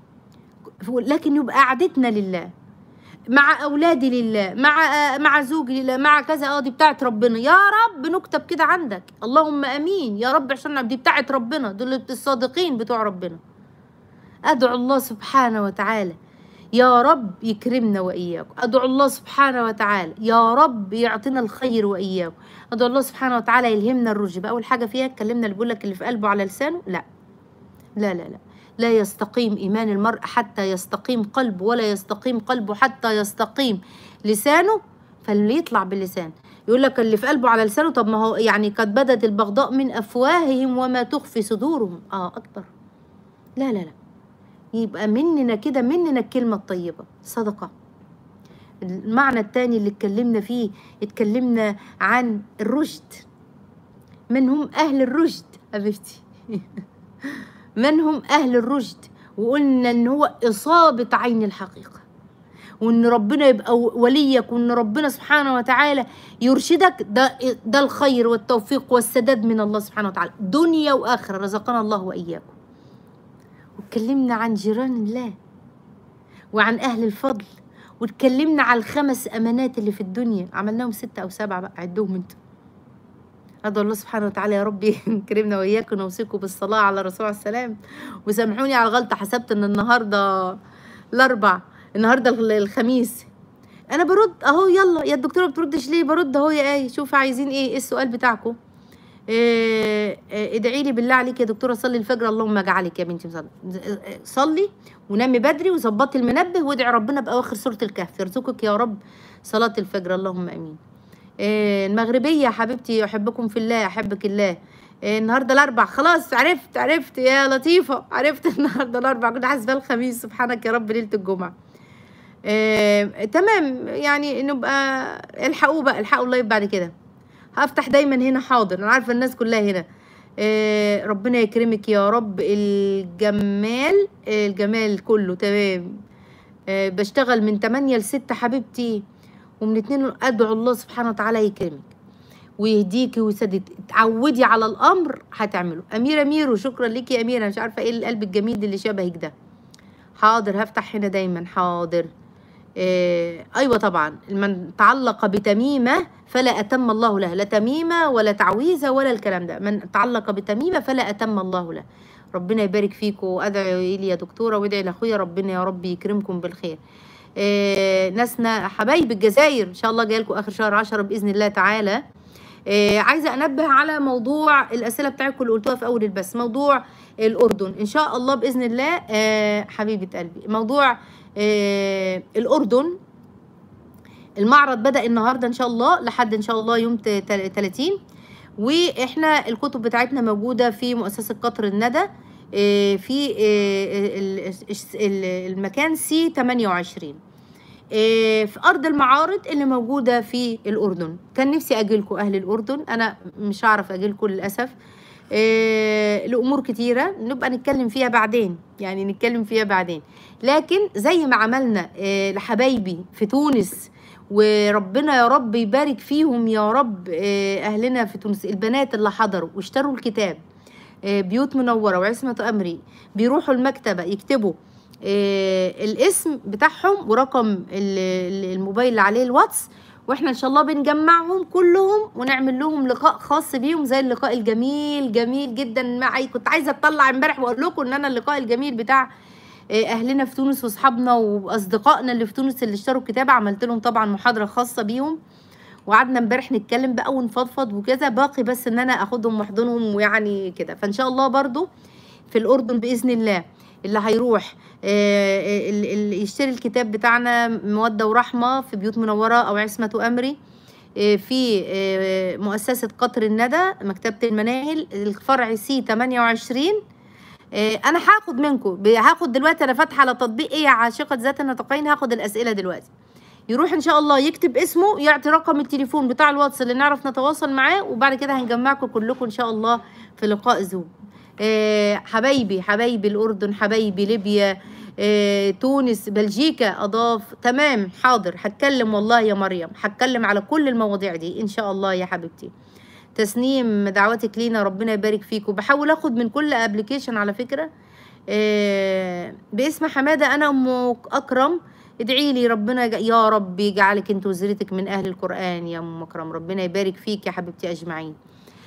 Speaker 1: لكن يبقى قعدتنا لله، مع أولادي لله، مع مع زوجي لله، مع كذا. اه دي بتاعت ربنا يا رب، نكتب كده عندك اللهم امين يا رب، عشان دي بتاعت ربنا، دول الصادقين بتوع ربنا. ادعو الله سبحانه وتعالى يا رب يكرمنا وإياكم. أدعو الله سبحانه وتعالى يا رب يعطينا الخير وإياكم. أدعو الله سبحانه وتعالى يلهمنا الرشد. أول حاجة فيها اتكلمنا اللي بيقول لك اللي في قلبه على لسانه، لا لا لا لا لا يستقيم إيمان المرء حتى يستقيم قلبه، ولا يستقيم قلبه حتى يستقيم لسانه. فاللي يطلع باللسان يقول لك اللي في قلبه على لسانه، طب ما هو يعني قد بدت البغضاء من أفواههم وما تخفي صدورهم. آه أكبر. لا لا لا يبقى مننا كده، مننا الكلمة الطيبة صدقة. المعنى الثاني اللي اتكلمنا فيه، اتكلمنا عن الرشد. من هم أهل الرشد حبيبتي؟ من هم أهل الرشد؟ وقلنا إن هو إصابة عين الحقيقة، وإن ربنا يبقى وليك، وإن ربنا سبحانه وتعالى يرشدك. ده ده الخير والتوفيق والسداد من الله سبحانه وتعالى، دنيا وآخرة، رزقنا الله وإياكم. واتكلمنا عن جيران الله، وعن أهل الفضل، واتكلمنا على الخمس أمانات اللي في الدنيا. عملناهم ستة أو سبعة بقى، عدوهم انتوا. أدعو الله سبحانه وتعالى يا رب يكرمنا وإياكم، ونوصيكم بالصلاة على الرسول عليه السلام. وسامحوني على الغلطة، حسبت إن النهاردة الأربع، النهاردة الخميس. أنا برد أهو. يلا يا الدكتورة بتردش ليه؟ برد أهو يا آية. شوف عايزين إيه؟ إيه السؤال بتاعكم؟ إيه إيه ادعي لي بالله عليك يا دكتوره صلي الفجر، اللهم اجعلك يا بنتي مصلي. صلي ونامي بدري وظبطي المنبه، وادعي ربنا باواخر سوره الكهف يرزقك يا رب صلاه الفجر، اللهم امين. إيه المغربيه يا حبيبتي، احبكم في الله، احبك الله. إيه النهارده الاربع، خلاص عرفت عرفت يا لطيفه، عرفت النهارده الاربع، كنت حاسبه الخميس. سبحانك يا رب ليله الجمعه. إيه تمام، يعني نبقى الحقوا بقى، الحقوا اللايف بعد كده. هفتح دايما هنا، حاضر، انا عارفه الناس كلها هنا. آه ربنا يكرمك يا رب. الجمال آه الجمال كله تمام. آه بشتغل من تمانية لستة حبيبتي، ومن اتنين. ادعو الله سبحانه وتعالى يكرمك ويهديكي ويسددك، تعودي على الامر هتعمله. اميره ميرو شكرا ليكي يا اميره، مش عارفه ايه القلب الجميل اللي شبهك ده. حاضر هفتح هنا دايما، حاضر. إيه أيوة طبعا، من تعلق بتميمة فلا أتم الله له، لا تميمة ولا تعويذة ولا الكلام ده. من تعلق بتميمة فلا أتم الله له. ربنا يبارك فيكم، وأدعي لي يا دكتورة، وادعي لأخويا ربنا يا رب يكرمكم بالخير. إيه ناسنا حبايب الجزائر إن شاء الله جاي لكم آخر شهر عشرة بإذن الله تعالى. إيه عايزة أنبه على موضوع الأسئلة بتاعتكم اللي قلتوها في أول البث، موضوع الأردن إن شاء الله بإذن الله. إيه حبيبة قلبي، موضوع آه الأردن، المعرض بدأ النهاردة إن شاء الله لحد إن شاء الله يوم تلاتين. وإحنا الكتب بتاعتنا موجودة في مؤسسة قطر الندى، آه في آه المكان سي تمانية وعشرين، آه في أرض المعارض اللي موجودة في الأردن. كان نفسي أجيلكم أهل الأردن، أنا مش هعرف أجيلكم للأسف. آه لأمور كتيرة نبقى نتكلم فيها بعدين، يعني نتكلم فيها بعدين. لكن زي ما عملنا آه لحبايبي في تونس وربنا يا رب يبارك فيهم يا رب. آه، أهلنا في تونس البنات اللي حضروا واشتروا الكتاب، آه، بيوت منورة وعصمة أمري، بيروحوا المكتبة يكتبوا آه، الاسم بتاعهم ورقم ال- ال- الموبايل اللي عليه الواتس، واحنا ان شاء الله بنجمعهم كلهم ونعمل لهم لقاء خاص بيهم زي اللقاء الجميل جميل جدا معي. كنت عايزه اطلع امبارح واقول لكم ان انا اللقاء الجميل بتاع آه، اهلنا في تونس واصحابنا واصدقائنا اللي في تونس اللي اشتروا الكتاب، عملت لهم طبعا محاضره خاصه بيهم، وقعدنا امبارح نتكلم بقى ونفضفض وكذا. باقي بس ان انا اخدهم واحضنهم ويعني كده. فان شاء الله برضو في الاردن باذن الله اللي هيروح آه، اللي يشتري الكتاب بتاعنا مودة ورحمة في بيوت منورة او عصمة امري آه، في آه، مؤسسة قطر الندى مكتبة المناهل الفرع سي ثمانية وعشرين. آه، انا هاخد منكم هاخد دلوقتي، انا فاتحه على تطبيق ايه عاشقة ذات النطاقين، هاخد الاسئله دلوقتي. يروح ان شاء الله يكتب اسمه، يعطي رقم التليفون بتاع الواتس اللي نعرف نتواصل معاه، وبعد كده هنجمعكم كلكم ان شاء الله في لقاء زوم. آه حبايبي حبايبي الاردن، حبايبي ليبيا، آه تونس، بلجيكا اضاف. تمام حاضر، هتكلم والله يا مريم، هتكلم على كل المواضيع دي ان شاء الله يا حبيبتي. تسنيم دعواتك لينا، ربنا يبارك فيكم. بحاول اخد من كل ابلكيشن على فكره آه باسم حماده. انا ام اكرم، ادعي لي ربنا يج- يا رب يجعلك انت وزرتك من اهل القران يا ام اكرم، ربنا يبارك فيك يا حبيبتي اجمعين.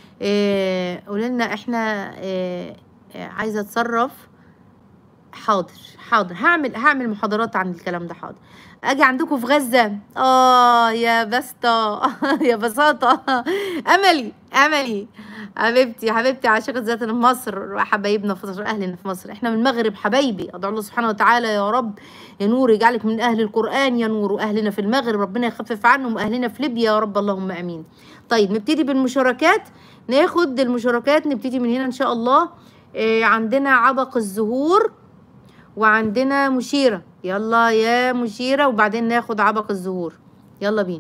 Speaker 1: آه قولي لنا احنا آه آه عايزه اتصرف. حاضر حاضر، هعمل هعمل محاضرات عن الكلام ده. حاضر اجي عندكم في غزة. اه يا بسطة يا بساطة املي املي حبيبتي حبيبتي عاشقة ذات مصر، حبايبنا في مصر، اهلنا في مصر، احنا من المغرب حبايبي. ادعو الله سبحانه وتعالى يا رب يا نور يجعلك من اهل القرآن يا نور، واهلنا في المغرب ربنا يخفف عنهم، واهلنا في ليبيا يا رب اللهم امين. طيب نبتدي بالمشاركات، ناخد المشاركات نبتدي من هنا ان شاء الله. آه عندنا عبق الزهور وعندنا مشيرة، يلا يا مشيرة، وبعدين ناخد عبق الزهور. يلا بينا.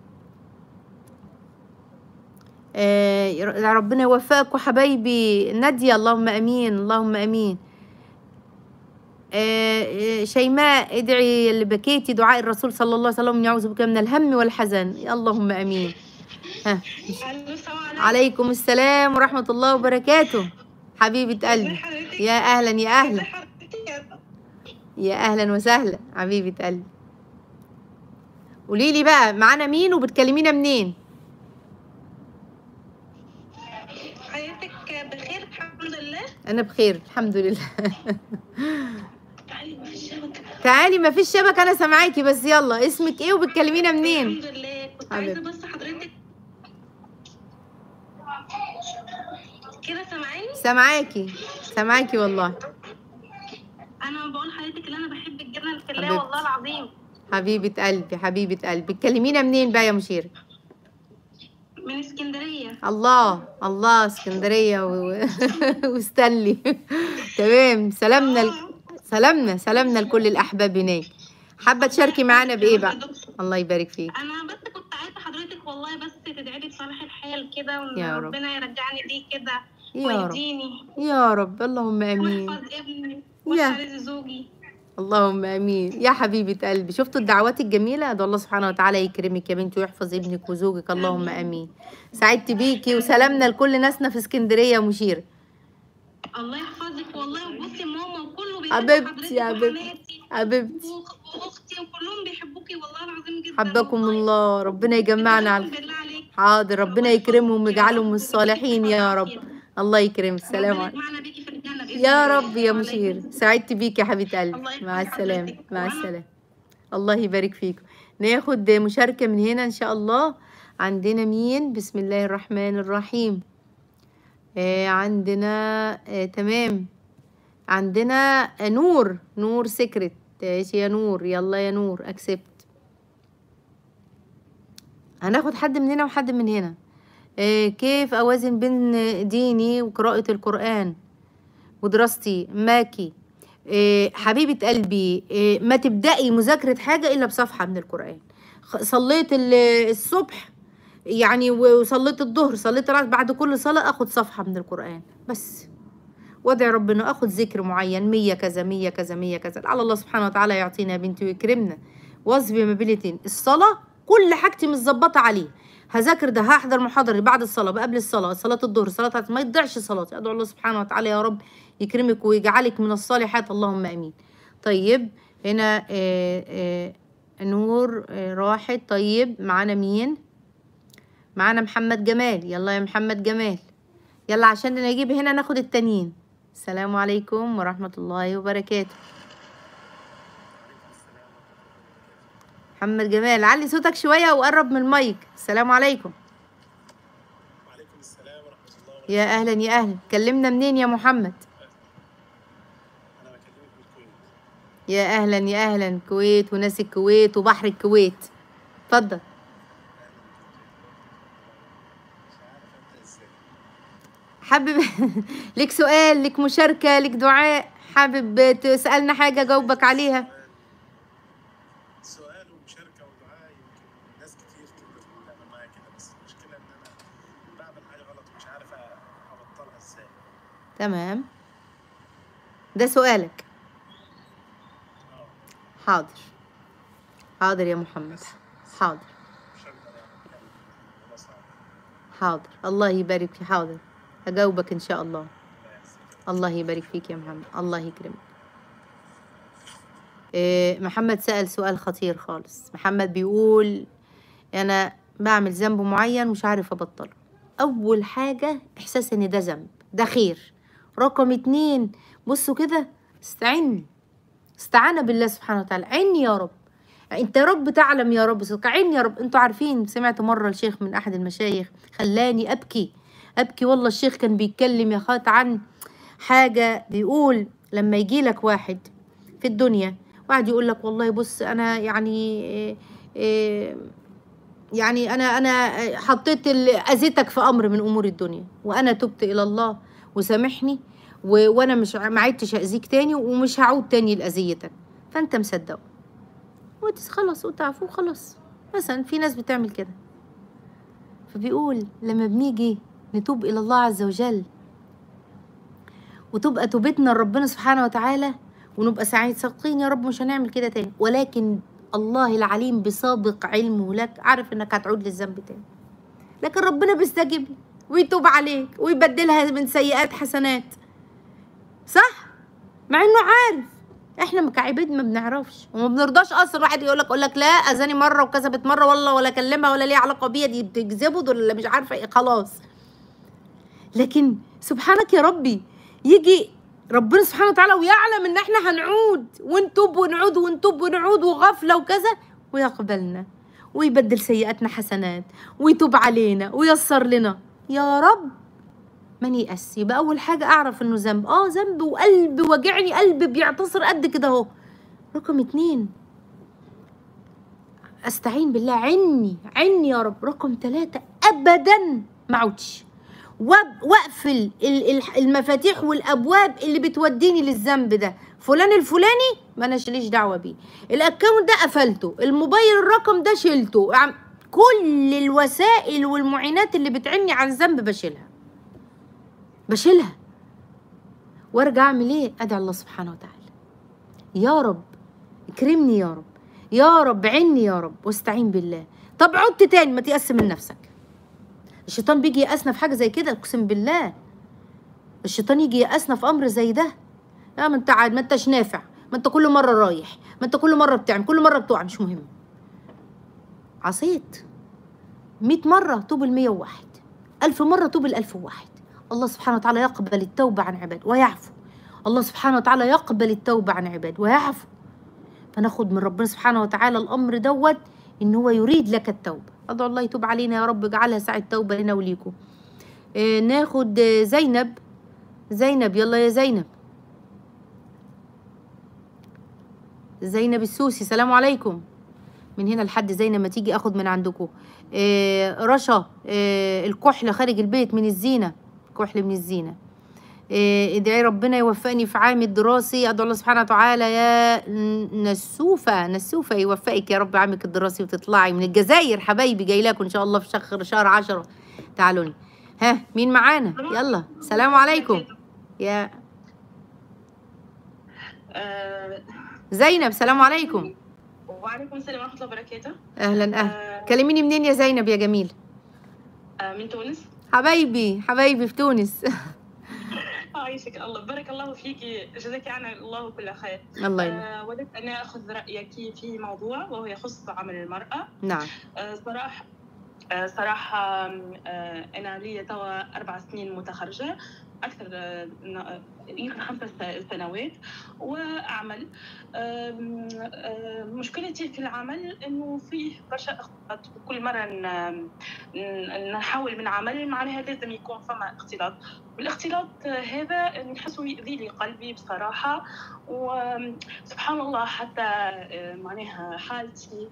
Speaker 1: آه يا ربنا يوفقكم حبايبي. نادية اللهم امين اللهم امين. آه شيماء ادعي اللي بكيتي دعاء الرسول صلى الله عليه وسلم يعوذ بك من الهم والحزن، اللهم امين. ها عليكم السلام ورحمة الله وبركاته حبيبة قلبي. يا اهلا يا اهلا يا اهلا وسهلا حبيبة قلبي. قولي لي بقى معانا مين وبتكلمينا منين؟
Speaker 2: حياتك بخير الحمد لله.
Speaker 1: انا بخير الحمد لله
Speaker 2: تعالي ما فيش شبكه.
Speaker 1: تعالي ما فيش شبكه، انا سامعاكي بس. يلا اسمك ايه وبتكلمينا منين؟
Speaker 2: الحمد لله. كنت عايزه بس حضرتك كده سامعاني؟
Speaker 1: سامعاكي سامعاكي والله.
Speaker 2: انا بقول لحضرتك ان انا بحبك جدا في الله والله العظيم.
Speaker 1: حبيبه قلبي حبيبه قلبي. بتكلمينا منين بقى يا مشيره؟
Speaker 2: من اسكندريه.
Speaker 1: الله الله اسكندريه و... وستانلي تمام. سلامنا ل... سلامنا سلامنا لكل الاحباب هناك. حابه تشاركي معانا بايه بقى؟ الله يبارك فيك.
Speaker 2: انا بس كنت عايزه حضرتك والله بس تدعي لي بصالح الحال كده، وان ربنا يرجعني ليه كده ويهديني
Speaker 1: يا رب اللهم امين.
Speaker 2: ويحفظ ابني ويحفظ زوجي
Speaker 1: اللهم امين يا حبيبه قلبي. شفتوا الدعوات الجميله؟ ادعو الله سبحانه وتعالى يكرمك يا بنتي ويحفظ ابنك وزوجك، اللهم امين. سعدت بيكي وسلامنا لكل ناسنا في اسكندريه يا مشيره.
Speaker 2: الله يحفظك والله. وبصي ماما وكله بيحب
Speaker 1: حبيبتي يا حبيبتي حبيبتي
Speaker 2: واختي وكلهم بيحبوكي والله العظيم جدا.
Speaker 1: حبكم الله، ربنا يجمعنا على حاضر، ربنا يكرمهم ويجعلهم من الصالحين يا رب. الله يكرمك. السلام عليكم يا رب يا مشير. سعدت بيك يا حبيبه قلبي. مع السلامه مع السلامه. الله يبارك فيكم. ناخد مشاركه من هنا ان شاء الله. عندنا مين؟ بسم الله الرحمن الرحيم. آه عندنا آه تمام. عندنا آه نور نور سكرت. ايش يا نور؟ يلا يا نور اكسبت. هناخد حد من هنا وحد من هنا. آه كيف اوازن بين ديني وقراءة القرآن ودراستي؟ ماكي. آه حبيبة قلبي، آه ما تبدأي مذاكرة حاجة إلا بصفحة من القرآن. صليت الصبح يعني وصليت الظهر، صليت العصر، بعد كل صلاة أخد صفحة من القرآن بس، وادعي ربنا. أخد ذكر معين مية كذا مية كذا مية كذا، على الله سبحانه وتعالى يعطينا يا بنتي ويكرمنا. واظبي ما بين الاتنين، الصلاة كل حاجتي متظبطه عليه. هذاكر ده، هحضر محاضره بعد الصلاه، قبل الصلاه، صلاه الظهر، صلاه ما يضيعش صلاتي. ادعو الله سبحانه وتعالى يا رب يكرمك ويجعلك من الصالحات، اللهم امين. طيب هنا آآ آآ نور آآ راحت. طيب معانا مين؟ معانا محمد جمال. يلا يا محمد جمال، يلا عشان نجيب هنا ناخد التانيين. السلام عليكم ورحمة الله وبركاته. محمد جمال علي صوتك شوية وقرب من المايك. السلام عليكم.
Speaker 3: وعليكم السلام ورحمة الله وبركاته.
Speaker 1: يا أهلا يا أهلا. كلمنا منين يا محمد؟
Speaker 3: أنا بكلمك من الكويت.
Speaker 1: يا أهلا يا أهلا. الكويت وناس الكويت وبحر الكويت. اتفضل. حابب ليك سؤال، ليك مشاركة، ليك دعاء، حابب تسألنا حاجة جاوبك عليها؟
Speaker 3: سؤال ومشاركة ودعاء. يمكن ناس كتير تقدر تعمل معايا كده، بس المشكلة إن أنا بعمل حاجة غلط ومش عارف أبطلها إزاي.
Speaker 1: تمام، ده سؤالك.
Speaker 3: اه
Speaker 1: حاضر حاضر يا محمد، حاضر
Speaker 3: مش هقدر أعمل يعني الموضوع صعب.
Speaker 1: حاضر. الله يبارك فيك. حاضر هجاوبك إن شاء الله.
Speaker 3: الله يحسنك.
Speaker 1: الله يبارك فيك يا محمد، الله يكرمك. إيه، محمد سأل سؤال خطير خالص. محمد بيقول أنا بعمل ذنب معين مش عارف أبطله. أول حاجة إحساس إن ده ذنب، ده خير. رقم اتنين، بصوا كده، استعني، استعانة بالله سبحانه وتعالى. عيني يا رب، انت يا رب تعلم يا رب صدق، عيني يا رب. انتوا عارفين، سمعت مرة الشيخ من أحد المشايخ خلاني أبكي أبكي والله. الشيخ كان بيتكلم يا خات عن حاجة، بيقول لما يجي لك واحد في الدنيا واحد يقول لك والله بص أنا يعني إيه إيه يعني أنا أنا حطيت أذيتك في أمر من أمور الدنيا، وأنا تبت إلى الله وسامحني، وأنا مش ما عدتش أذيك تاني ومش هعود تاني لأذيتك، فأنت مصدقه خلاص وتعفو خلاص. مثلا في ناس بتعمل كده. فبيقول لما بنيجي نتوب إلى الله عز وجل وتبقى توبتنا لربنا سبحانه وتعالى ونبقى سعيد صادقين يا رب مش هنعمل كده تاني، ولكن الله العليم بسابق علمه لك عارف انك هتعود للذنب تاني، لكن ربنا بيستجيب ويتوب عليك ويبدلها من سيئات حسنات، صح؟ مع انه عارف. احنا كعباد ما بنعرفش وما بنرضاش اصلا. واحد يقول لك يقول لك لا اذاني مره وكذبت مره والله ولا كلمها ولا ليها علاقه بيا، دي بتكذبوا دول اللي مش عارفه ايه، خلاص. لكن سبحانك يا ربي يجي ربنا سبحانه وتعالى ويعلم ان احنا هنعود ونتوب ونعود ونتوب ونعود وغفله وكذا، ويقبلنا ويبدل سيئاتنا حسنات ويتوب علينا وييسر لنا يا رب. من يأس يبقى اول حاجه اعرف انه ذنب، اه ذنب وقلبي وجعني، قلبي بيعتصر قد كده اهو. رقم اتنين استعين بالله، عني عني يا رب. رقم ثلاثة ابدا ما اعودش، واقفل المفاتيح والابواب اللي بتوديني للذنب ده. فلان الفلاني ما انا ليش دعوه بيه، الاكونت ده قفلته، الموبايل الرقم ده شلته، كل الوسائل والمعينات اللي بتعني عن ذنب بشيلها بشيلها وارجع اعمل ايه؟ ادعي الله سبحانه وتعالى يا رب اكرمني يا رب، يا رب عني يا رب، واستعين بالله. طب عدت تاني ما تيأس من نفسك. الشيطان بيجي يأسنا في حاجه زي كده، اقسم بالله الشيطان يجي يأسنا في امر زي ده. لا ما انت عاد، ما انتش نافع، ما انت كل مره رايح، ما انت كل مره بتعمل، كل مره بتقع، مش مهم. عصيت مئة مره توب المية وواحد، ألف مره توب الألف وواحد. الله سبحانه وتعالى يقبل التوبة عن عباد ويعفو. الله سبحانه وتعالى يقبل التوبة عن عباد ويعفو. فناخد من ربنا سبحانه وتعالى الأمر دوت إن هو يريد لك التوبة. أدعو الله يتوب علينا يا رب، اجعلها ساعة توبة لنا وليكم. إيه ناخد زينب. زينب يلا يا زينب. زينب السوسي السلام عليكم. من هنا لحد زينب ما تيجي اخد من عندكم. إيه رشا، إيه الكحل خارج البيت من الزينة، كحل من الزينة. إيه ادعي ربنا يوفقني في عامي الدراسي. ادعو الله سبحانه وتعالى يا نسوفة نسوفة يوفقك يا رب عامك الدراسي وتطلعي من الجزائر. حبايبي جاي لكم ان شاء الله في شهر شهر عشرة. تعالوا لي. ها مين معانا؟ يلا سلام عليكم يا زينب. سلام عليكم.
Speaker 2: وعليكم السلام ورحمة الله وبركاته.
Speaker 1: اهلا اهلا. آه كلميني منين يا زينب يا جميل؟
Speaker 2: آه من تونس.
Speaker 1: حبايبي حبايبي في تونس.
Speaker 2: عايشك الله، بارك الله فيكي، جزاك عنا الله كل خير.
Speaker 1: الله يبارك.
Speaker 2: آه وددت أن آخذ رأيك في موضوع وهو يخص عمل المرأة.
Speaker 1: نعم.
Speaker 2: آه صراحة آه صراحة آه أنا لي توا أربع سنين متخرجة، أكثر يمكن خمس سنوات وأعمل. مشكلتي في العمل إنه فيه برشا اختلاط، وكل مرة نحاول من عمل معناها لازم يكون فما اختلاط، والاختلاط هذا نحسه يؤذي لي قلبي بصراحة. وسبحان الله حتى معناها حالتي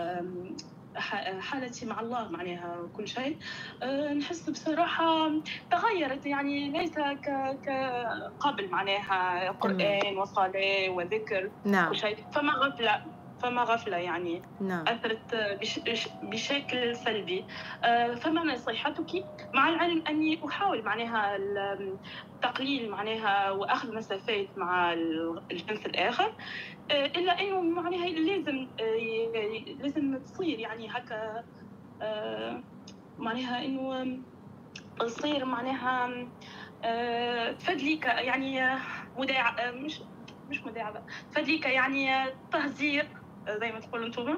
Speaker 2: حالتي مع الله معناها كل شيء نحس بصراحة تغيرت، يعني ليس كقبل معناها قرآن وصلاة وذكر.
Speaker 1: نعم.
Speaker 2: كل شيء فما غفلة فما غفلة يعني.
Speaker 1: نعم.
Speaker 2: أثرت بش بشكل سلبي. فما نصيحتك مع العلم أني أحاول معناها التقليل معناها وأخذ مسافات مع الجنس الآخر، إلا أنه معناها لازم لازم تصير يعني هكا معناها إنه تصير معناها تفدليك يعني مداعبة، مش مش مداعبة، تفدليك يعني تهزير زي ما تقولوا انتم.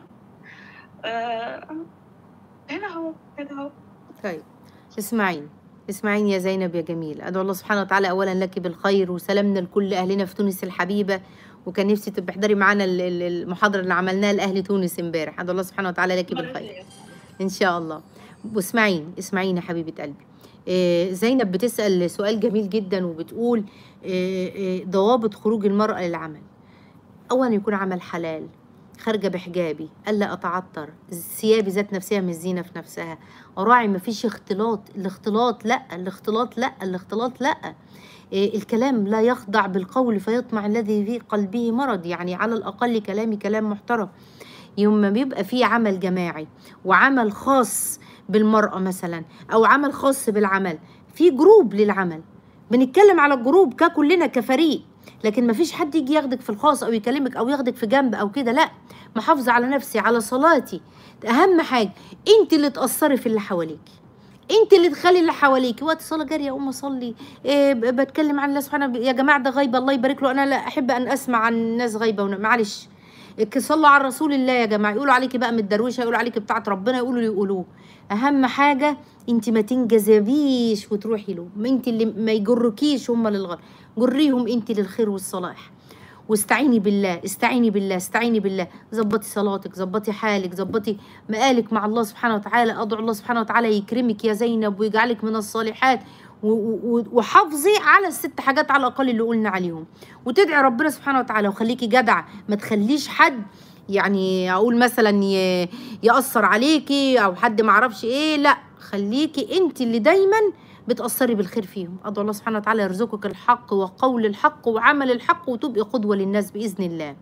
Speaker 2: هذا هو هذا هو.
Speaker 1: طيب اسمعين اسمعين يا زينب يا جميل، أدعو الله سبحانه وتعالى أولا لك بالخير وسلامنا لكل أهلنا في تونس الحبيبة، وكان نفسي تبقى احضري معانا المحاضرة اللي عملناها لأهل تونس امبارح. أدعو الله سبحانه وتعالى لك بالخير إن شاء الله. واسمعين اسمعين يا حبيبة قلبي. آه زينب بتسأل سؤال جميل جدا وبتقول آه آه ضوابط خروج المرأة للعمل. أولا يكون عمل حلال، خارجة بحجابي، ألا أتعطر، ثيابي ذات نفسها مش زينة في نفسها، أراعي مفيش اختلاط. الاختلاط لأ، الاختلاط لأ، الاختلاط لأ. إيه الكلام لا يخضع بالقول فيطمع الذي في قلبه مرض، يعني على الأقل كلامي كلام محترم. يوم ما بيبقى فيه عمل جماعي وعمل خاص بالمرأة مثلا أو عمل خاص بالعمل، في جروب للعمل بنتكلم على الجروب ككلنا كفريق، لكن مفيش حد يجي ياخدك في الخاص أو يكلمك أو ياخدك في جنب أو كده، لأ. محافظة على نفسي على صلاتي، أهم حاجة أنت اللي تأثري في اللي حواليك، انت اللي تخلي اللي حواليك وقت صلاه جاريه اقوم اصلي. إيه بتكلم عن الله سبحانه يا جماعه، ده غيبه الله يبارك له، انا لا احب ان اسمع عن الناس غيبه، معلش. صلوا على رسول الله يا جماعه، يقولوا عليكي بقى متدروشه، يقولوا عليكي بتاعه ربنا، يقولوا اللي يقولوه. اهم حاجه انت ما تنجذبيش وتروحي له، انت اللي ما يجركيش هم للغلط، جريهم انت للخير والصلاح. واستعيني بالله استعيني بالله استعيني بالله، ظبطي صلاتك، ظبطي حالك، ظبطي مقالك مع الله سبحانه وتعالى. ادعو الله سبحانه وتعالى يكرمك يا زينب ويجعلك من الصالحات، وحافظي على الست حاجات على الاقل اللي قلنا عليهم، وتدعي ربنا سبحانه وتعالى، وخليكي جدعه، ما تخليش حد يعني اقول مثلا ياثر عليكي او حد ما اعرفش ايه، لا، خليكي انت اللي دايما بتأثري بالخير فيهم. أدعو الله سبحانه وتعالى يرزقك الحق وقول الحق وعمل الحق وتبقي قدوة للناس بإذن الله.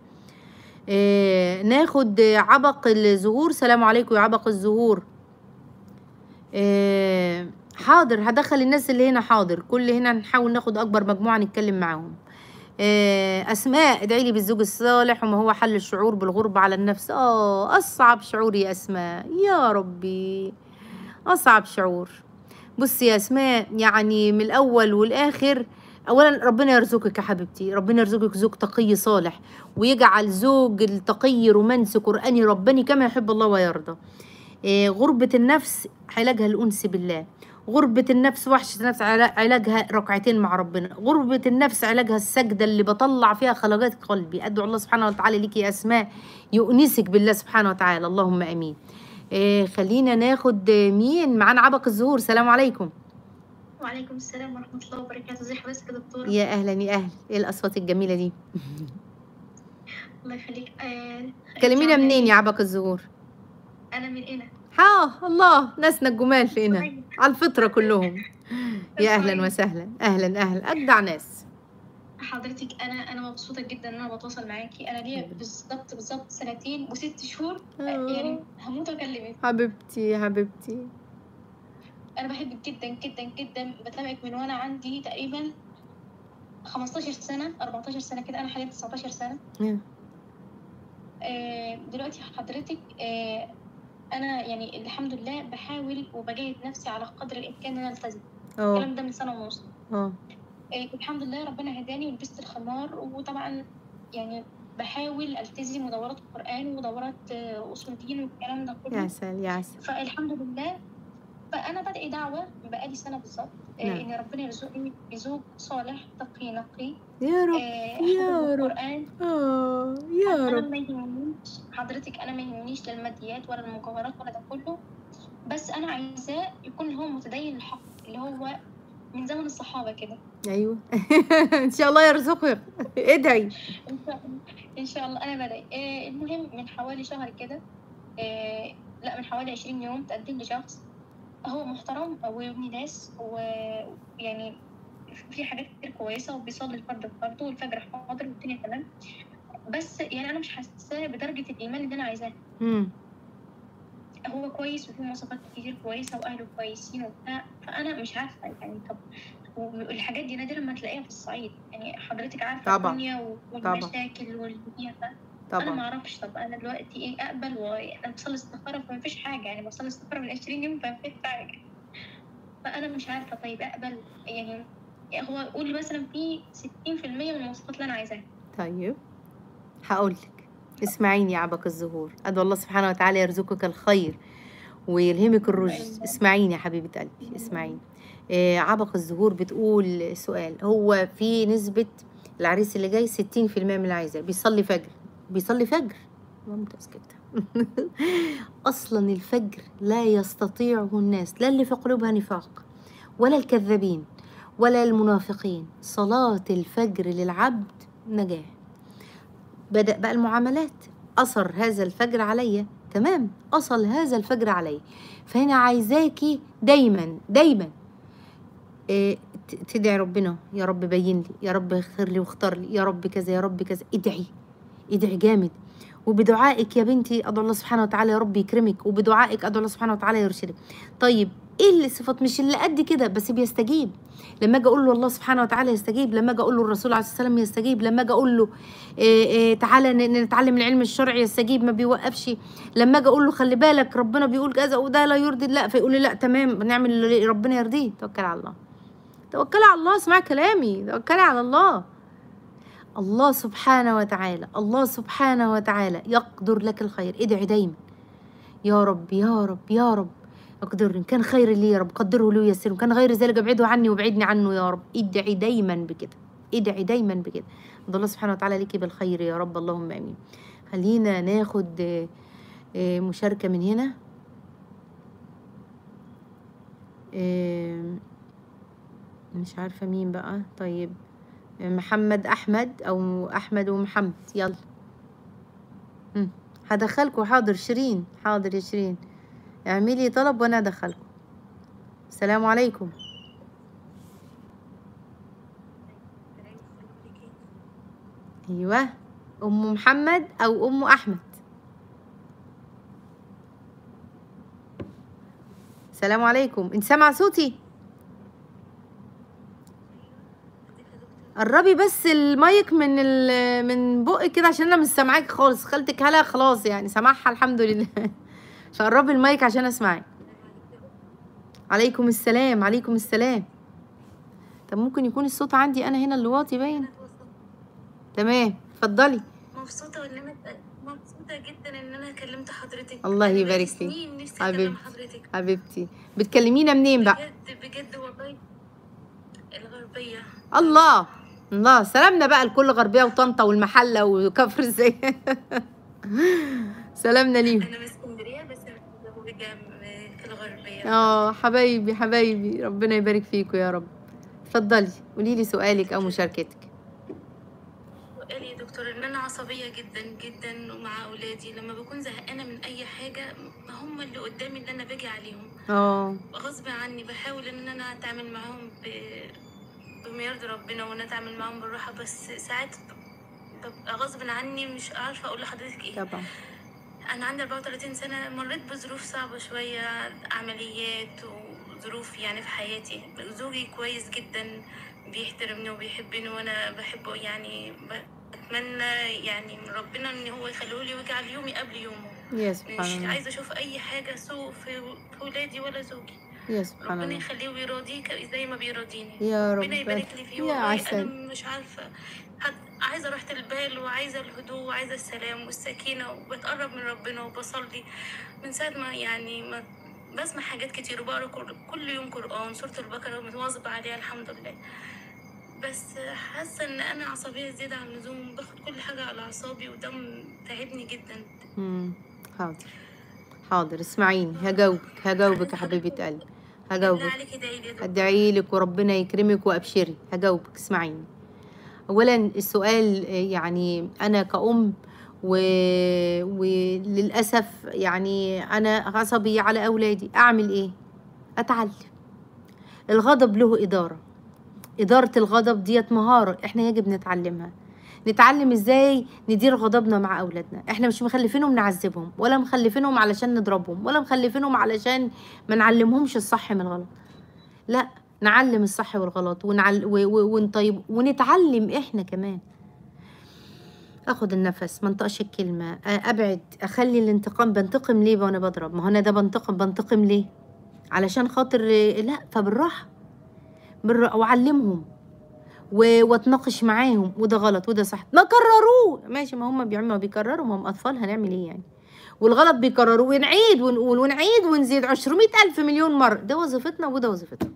Speaker 1: إيه ناخد عبق الزهور. سلام عليكم يا عبق الزهور. إيه حاضر، هدخل الناس اللي هنا، حاضر، كل هنا نحاول ناخد أكبر مجموعة نتكلم معاهم. إيه أسماء، ادعي لي بالزوج الصالح وما هو حل الشعور بالغربة على النفس. آه أصعب شعور يا أسماء، يا ربي أصعب شعور. بصي يا اسماء، يعني من الاول والاخر، اولا ربنا يرزقك يا حبيبتي، ربنا يرزقك زوج تقي صالح، ويجعل زوج التقي رومانسي قراني رباني كما يحب الله ويرضى. إيه غربة النفس علاجها الانس بالله، غربة النفس وحشة النفس علاجها ركعتين مع ربنا، غربة النفس علاجها السجدة اللي بطلع فيها خلاجات قلبي. ادعو الله سبحانه وتعالى ليكي يا اسماء يؤنسك بالله سبحانه وتعالى، اللهم امين. إيه خلينا ناخد مين معانا. عبق الزهور، سلام عليكم.
Speaker 4: وعليكم السلام ورحمة الله وبركاته. ازي حضرتك يا دكتورة؟
Speaker 1: يا اهلا يا اهلا، ايه الاصوات الجميلة دي؟
Speaker 4: الله يخليك. آه
Speaker 1: كلمينا منين يا عبق الزهور؟
Speaker 4: انا من هنا.
Speaker 1: ها الله، ناسنا الجمال في هنا على الفطرة كلهم. يا اهلا وسهلا، اهلا اهلا، اجدع ناس.
Speaker 4: حضرتك انا انا مبسوطه جدا ان انا بتواصل معاكي. انا ليا بالظبط بالظبط سنتين وست شهور يعني هموت واكلمك.
Speaker 1: حبيبتي يا حبيبتي،
Speaker 4: انا بحبك جدا جدا جدا، بتابعك من وانا عندي تقريبا خمستاشر سنه أربعتاشر سنه كده، انا حاليا تسعتاشر سنه. آه، دلوقتي حضرتك، آه، انا يعني الحمد لله بحاول وبجاهد نفسي على قدر الامكان ان انا التزم.
Speaker 1: اه
Speaker 4: الكلام ده من سنه ونص.
Speaker 1: اه
Speaker 4: آه، الحمد لله ربنا هداني ولبست الخمار، وطبعا يعني بحاول التزم ودورات قران ودورات آه، اصول دين والكلام ده
Speaker 1: يا
Speaker 4: كله.
Speaker 1: عسل يا عسل.
Speaker 4: فالحمد لله. فانا بدعي دعوه بقالي سنه بالظبط، آه،
Speaker 1: نعم
Speaker 4: ان ربنا يرزقني بزوج صالح تقي نقي،
Speaker 1: يا رب
Speaker 4: آه، حافظ
Speaker 1: يا رب.
Speaker 4: القران.
Speaker 1: اه يا
Speaker 4: انا
Speaker 1: رب.
Speaker 4: ما يهمنيش حضرتك، انا ما يهمنيش لا الماديات ولا المجوهرات ولا ده كله، بس انا عايزاه يكون هو متدين الحق، اللي هو من زمن الصحابه كده.
Speaker 1: ايوه ان شاء الله يرزقك. ادعي.
Speaker 4: ان شاء الله. ان شاء الله انا بدعي. آه، المهم من حوالي شهر كده، آه، لا من حوالي عشرين يوم تقدم لي شخص هو محترم وابن ناس، ويعني في حاجات كتير كويسه، وبيصلي الفرد بفرضه والفجر حاضر والدنيا تمام، بس يعني انا مش حاساه بدرجه الايمان اللي انا عايزاها.
Speaker 1: امم
Speaker 4: هو كويس وفيه مواصفات كتير كويسه واهله كويسين وبتاع، فانا مش عارفه يعني. طب والحاجات دي نادرا ما تلاقيها في الصعيد، يعني حضرتك عارفه
Speaker 1: طبعا
Speaker 4: الدنيا
Speaker 1: طبعا
Speaker 4: والمشاكل واللي فيها. انا
Speaker 1: طبعا.
Speaker 4: ما اعرفش. طب انا دلوقتي ايه اقبل؟ وانا بصلي استخاره فما فيش حاجه، يعني بصلي استخاره من عشرين يوم فما فيش حاجه. فانا مش عارفه طيب اقبل يعني. هو قول مثلا في ستين في المية من المواصفات اللي انا عايزاها.
Speaker 1: طيب هقول لك، اسمعيني يا عبق الزهور، ادعو الله سبحانه وتعالى يرزقك الخير ويلهمك الرشد. اسمعيني يا حبيبه قلبي، اسمعيني. آه عبق الزهور بتقول سؤال، هو في نسبه العريس اللي جاي ستين في المية من اللي عايزاه بيصلي فجر، بيصلي فجر ممتاز جدا. اصلا الفجر لا يستطيعه الناس، لا اللي في قلوبها نفاق ولا الكذابين ولا المنافقين. صلاة الفجر للعبد نجاة. بدأ بقى المعاملات، أثر هذا الفجر عليا، تمام، أصل هذا الفجر عليا. فهنا عايزاكي دايما دايما إيه تدعي ربنا، يا رب بين لي، يا رب اغفر لي واختار لي، يا رب كذا يا رب كذا. ادعي ادعي جامد، وبدعائك يا بنتي ادعو الله سبحانه وتعالى يا رب يكرمك، وبدعائك ادعو الله سبحانه وتعالى يرشدك. طيب ايه الصفات؟ مش اللي قد كده بس بيستجيب. لما اجي اقول له الله سبحانه وتعالى يستجيب، لما اجي اقول له الرسول عليه الصلاه والسلام يستجيب، لما اجي اقول له إيه إيه تعالى نتعلم العلم الشرعي يستجيب، ما بيوقفش. لما اجي اقول له خلي بالك ربنا بيقول كذا وده لا يرضي الله، فيقول لي لا تمام نعمل اللي ربنا يرضيه. توكل على الله، توكلي على الله، اسمعي كلامي، توكلي على الله. الله سبحانه وتعالى، الله سبحانه وتعالى يقدر لك الخير. ادعي دايما يا رب يا رب يا رب اقدر، ان كان خير لي يا رب قدره لي ويسره، كان غير ذلك ابعده عني وابعدني عنه يا رب. ادعي دايما بكده، ادعي دايما بكده. الله سبحانه وتعالى ليكي بالخير يا رب، اللهم امين. خلينا ناخد مشاركة من هنا. مش عارفة مين بقى. طيب محمد أحمد أو أحمد ومحمد، يلا هدخلكوا. حاضر شيرين، حاضر يا شيرين، اعملي طلب وأنا أدخلكوا. السلام عليكم. أيوة أم محمد أو أم أحمد. السلام عليكم، انت سامعة صوتي؟ قربي بس المايك من من بقك كده عشان انا مش سامعاك خالص. خالتك هلا خلاص يعني سامعها الحمد لله. فقربي المايك عشان اسمعك. عليكم السلام، عليكم السلام. طب ممكن يكون الصوت عندي انا هنا اللي واطي باين. تمام اتفضلي.
Speaker 5: مبسوطه وان انا مبسوطه جدا ان انا كلمت حضرتك.
Speaker 1: الله يبارك فيك
Speaker 5: حبيبتي.
Speaker 1: حبيبتي. بتكلمينا منين بقى؟
Speaker 5: بجد بجد والله الغربيه.
Speaker 1: الله الله، سلامنا بقى لكل غربيه وطنطا والمحله وكفر الزيات. سلامنا ليهم.
Speaker 5: انا من اسكندريه بس متزوجه في الغربيه.
Speaker 1: اه حبايبي حبايبي، ربنا يبارك فيكم يا رب. اتفضلي قولي لي سؤالك او مشاركتك.
Speaker 5: سؤالي يا دكتور ان انا عصبيه جدا جدا ومع اولادي، لما بكون زهقانه من اي حاجه هم اللي قدامي اللي انا باجي عليهم.
Speaker 1: اه
Speaker 5: غصب عني بحاول ان انا اتعامل معاهم ب... بما يرضي ربنا وان اتعامل معاهم بالراحه، بس ساعات ببقى غصب عني مش عارفه اقول لحضرتك ايه.
Speaker 1: طبعا.
Speaker 5: انا عندي أربعة وثلاثين سنه، مريت بظروف صعبه شويه، عمليات وظروف يعني في حياتي. زوجي كويس جدا بيحترمني وبيحبني وانا بحبه، يعني بتمنى يعني من ربنا ان هو يخليه لي ويجعل يومي قبل يومه.
Speaker 1: يا سبحان
Speaker 5: مش
Speaker 1: الله.
Speaker 5: عايزه اشوف اي حاجه سوء في في ولادي ولا زوجي.
Speaker 1: يا سبحان
Speaker 5: ربنا
Speaker 1: الله.
Speaker 5: يخليه ويراضيك زي ما بيراضيني.
Speaker 1: يا
Speaker 5: ربنا
Speaker 1: رب.
Speaker 5: يبارك لي فيه.
Speaker 1: يا
Speaker 5: والله انا
Speaker 1: عسل.
Speaker 5: مش عارفه، حد عايزه راحه البال وعايزه الهدوء وعايزه السلام والسكينه، وبتقرب من ربنا وبصلي من ساعه ما يعني ما بسمع حاجات كتير وبقرا كل- كل يوم قرآن سورة البقرة ومتواظبة عليها الحمد لله. بس حاسة ان انا عصبية زيادة عن اللزوم، باخد كل حاجة على اعصابي وده تعبني جدا.
Speaker 1: امم حاضر حاضر، اسمعيني، هجاوبك هجاوبك يا حبيبة قلبي،
Speaker 5: بالله
Speaker 1: هجاوبك،
Speaker 5: عليك ادعي لي يا دكتور.
Speaker 1: ادعي لك وربنا يكرمك وابشري، هجاوبك. اسمعيني، اولا السؤال آه، يعني انا كأم و... وللاسف يعني انا عصبي على اولادي، اعمل ايه؟ اتعلم. الغضب له اداره، اداره الغضب ديت مهاره احنا يجب نتعلمها. نتعلم ازاي ندير غضبنا مع اولادنا. احنا مش مخلفينهم نعذبهم، ولا مخلفينهم علشان نضربهم، ولا مخلفينهم علشان ما نعلمهمش الصح من الغلط. لا، نعلم الصح والغلط ونعل... و... و... ونطيب ونتعلم احنا كمان. اخد النفس، ما انطقش الكلمه، ابعد، اخلي الانتقام. بنتقم ليه وانا بضرب؟ ما هو انا ده بنتقم. بنتقم ليه؟ علشان خاطر لا، فبالراحه بالراحه واعلمهم و- واتناقش معاهم، وده غلط وده صح، ما كرروه ماشي، ما هم بيعملوا بيكرروا، ما هم اطفال، هنعمل ايه يعني؟ والغلط بيكرروه، ونعيد ونقول ونعيد ونزيد عشرمية الف مليون مره. ده وظيفتنا وده وظيفتنا،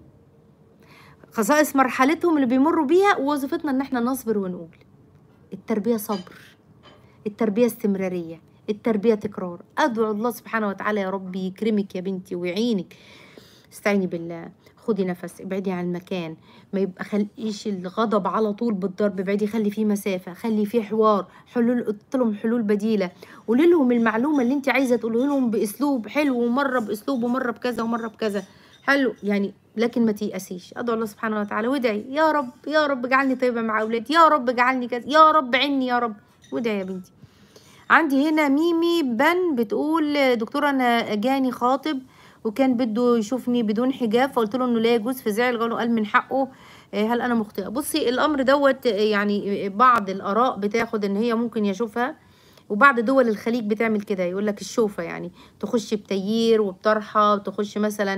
Speaker 1: خصائص مرحلتهم اللي بيمروا بيها، ووظيفتنا ان احنا نصبر ونقول. التربيه صبر، التربيه استمراريه، التربيه تكرار. ادعو الله سبحانه وتعالى يا رب يكرمك يا بنتي ويعينك. استعيني بالله، خدي نفس، ابعدي عن المكان، ما يبقى خليش الغضب على طول بالضرب، ابعدي، خلي فيه مسافه، خلي فيه حوار، حلول، قلت لهم حلول بديله، قولي لهم المعلومه اللي انت عايزه تقولها لهم باسلوب حلو، ومره باسلوب ومره بكذا ومره بكذا، حلو يعني، لكن ما تيأسيش. ادعو الله سبحانه وتعالى وادعي يا رب، يا رب اجعلني طيبه مع اولادي، يا رب اجعلني كذا، يا رب عني يا رب، وادعي يا بنتي. عندي هنا ميمي بن بتقول دكتورة أنا جاني خاطب وكان بده يشوفني بدون حجاب، فقلت له إنه لا يجوز، فزعل قال من حقه، هل أنا مخطئة؟ بصي الأمر دوت يعني بعض الآراء بتاخد إن هي ممكن يشوفها، وبعض دول الخليج بتعمل كده، يقول لك الشوفة يعني تخش بتيير وبطرحة، تخش مثلا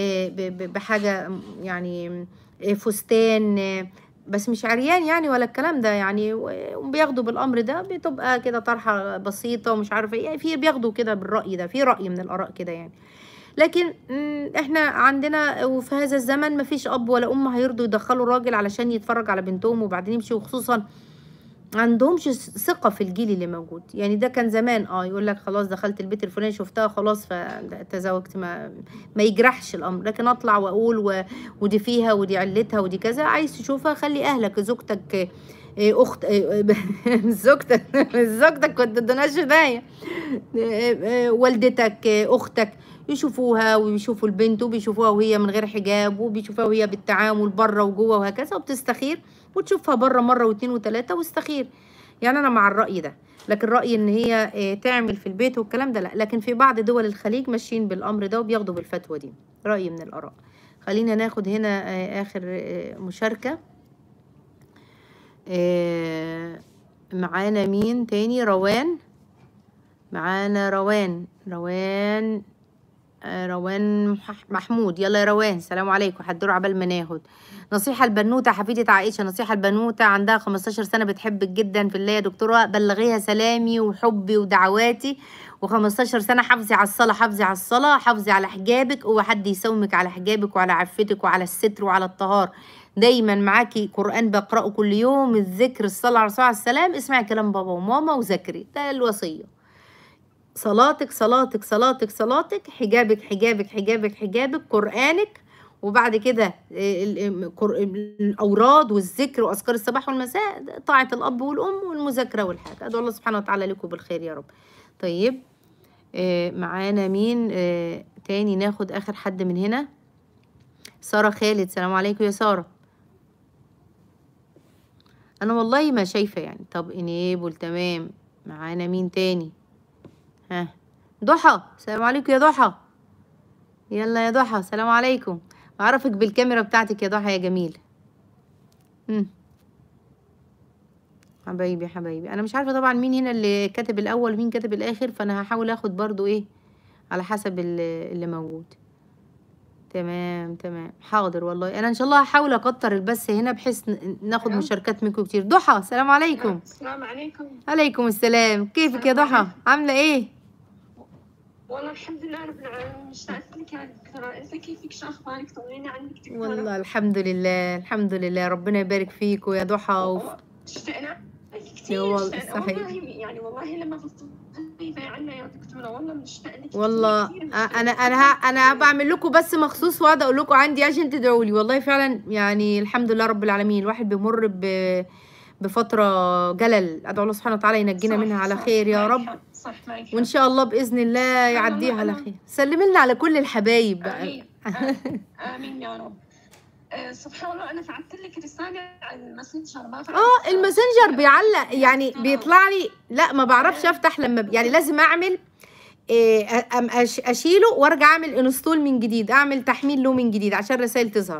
Speaker 1: بحاجة يعني فستان، بس مش عريان يعني ولا الكلام ده يعني، وبياخدوا بالامر ده، بتبقى كده طرحه بسيطه ومش عارفه ايه يعني، في بياخدوا كده بالراي ده، في راي من الاراء كده يعني. لكن احنا عندنا وفي هذا الزمن مفيش اب ولا ام هيرضوا يدخلوا راجل علشان يتفرج على بنتهم وبعدين يمشي، وخصوصا عندهمش ثقة في الجيل اللي موجود يعني. ده كان زمان اه يقول لك خلاص دخلت البيت الفلاني شفتها خلاص فتزوجت، ما ما يجرحش الامر، لكن اطلع واقول و... ودي فيها ودي علتها ودي كذا، عايز تشوفها خلي اهلك، زوجتك، اخت زوجتك زوجتك كنت دوناش هدايا، والدتك، اختك، يشوفوها ويشوفوا البنت، وبيشوفوها وهي من غير حجاب، وبيشوفوها وهي بالتعامل بره وجوه وهكذا، وبتستخير وتشوفها بره مره واثنين وثلاثه واستخير. يعني انا مع الراي ده، لكن رايي ان هي تعمل في البيت والكلام ده لا. لكن في بعض دول الخليج ماشيين بالامر ده وبياخدوا بالفتوى دي، رايي من الاراء. خلينا ناخد هنا اخر مشاركه. معانا مين تاني؟ روان، معانا روان، روان روان محمود. يلا يا روان، السلام عليكم. هتدور عبال ما ناخد نصيحه البنوته حفيده عائشه. نصيحه البنوته عندها خمستاشر سنه، بتحبك جدا في الله يا دكتوره، بلغيها سلامي وحبي ودعواتي، وخمستاشر سنه، حافظي على الصلاه، حافظي على الصلاه، حافظي على حجابك، وحد يساومك على حجابك وعلى عفتك وعلى الستر وعلى الطهار. دايما معاكي قران بقراه كل يوم، الذكر، الصلاه على الرسول عليه السلام، اسمعي كلام بابا وماما وذاكري، ده الوصيه. صلاتك صلاتك صلاتك صلاتك، حجابك حجابك حجابك حجابك، قرآنك، وبعد كده الأوراد والذكر وأذكار الصباح والمساء، طاعة الأب والأم والمذاكرة والحاجة. أدعو الله سبحانه وتعالى لكم بالخير يا رب. طيب معانا مين تاني؟ ناخد آخر حد من هنا. سارة خالد، سلام عليكم يا سارة. أنا والله ما شايفة يعني. طب انيبل، تمام. معانا مين تاني؟ ها، ضحى، السلام عليكم يا ضحى. يلا يا ضحى، السلام عليكم. اعرفك بالكاميرا بتاعتك يا ضحى يا جميل. امم حبايبي حبايبي، انا مش عارفه طبعا مين هنا اللي كاتب الاول ومين كاتب الاخر، فانا هحاول اخد برضو ايه على حسب اللي, اللي موجود. تمام تمام حاضر والله، انا ان شاء الله هحاول اكتر البث هنا بحيث ن- ناخد
Speaker 6: ألو.
Speaker 1: مشاركات منكم كتير. ضحى السلام عليكم.
Speaker 6: السلام عليكم.
Speaker 1: عليكم السلام، كيفك يا
Speaker 6: السلام
Speaker 1: ضحى؟
Speaker 6: عليكم.
Speaker 1: عامله ايه؟
Speaker 6: والله الحمد لله رب العالمين، اشتقت لك يا دكتورة. انت كيفك؟ شو اخبارك؟ طمنيني عنك دكتورة.
Speaker 1: والله الحمد لله الحمد لله، ربنا يبارك فيك ويا ضحى وف...
Speaker 6: اشتقنا
Speaker 1: يا
Speaker 6: كثير،
Speaker 1: والله
Speaker 6: اشتقنا
Speaker 1: صحيح.
Speaker 6: والله، يعني والله لما بتطلبي عنا يا دكتورة والله بنشتاق لك كثير
Speaker 1: والله
Speaker 6: كثير.
Speaker 1: انا انا ه- انا بعمل لكم بس مخصوص وقاعده اقول لكم عندي عشان تدعوا لي. والله فعلا يعني الحمد لله رب العالمين، الواحد بيمر ب بفتره جلل، ادعو الله سبحانه وتعالى ينجينا
Speaker 6: صح،
Speaker 1: منها على
Speaker 6: صح،
Speaker 1: خير يا
Speaker 6: معك
Speaker 1: رب،
Speaker 6: حق، صح معك
Speaker 1: وان
Speaker 6: حق.
Speaker 1: شاء الله باذن الله يعديها على
Speaker 6: أنا-
Speaker 1: خير. سلمي لنا على كل الحبايب بقى.
Speaker 6: امين آ- امين يا رب. آه، سبحان الله، انا بعثت لك رسالة على الماسنجر، ما بعرف
Speaker 1: اه الماسنجر بيعلق
Speaker 6: يا
Speaker 1: يعني
Speaker 6: دكتورة.
Speaker 1: بيطلع لي، لا ما بعرفش افتح لما ب- يعني لازم اعمل إيه، أم- أش- اشيله وارجع اعمل انستول من جديد، اعمل تحميل له من جديد عشان الرسائل تظهر.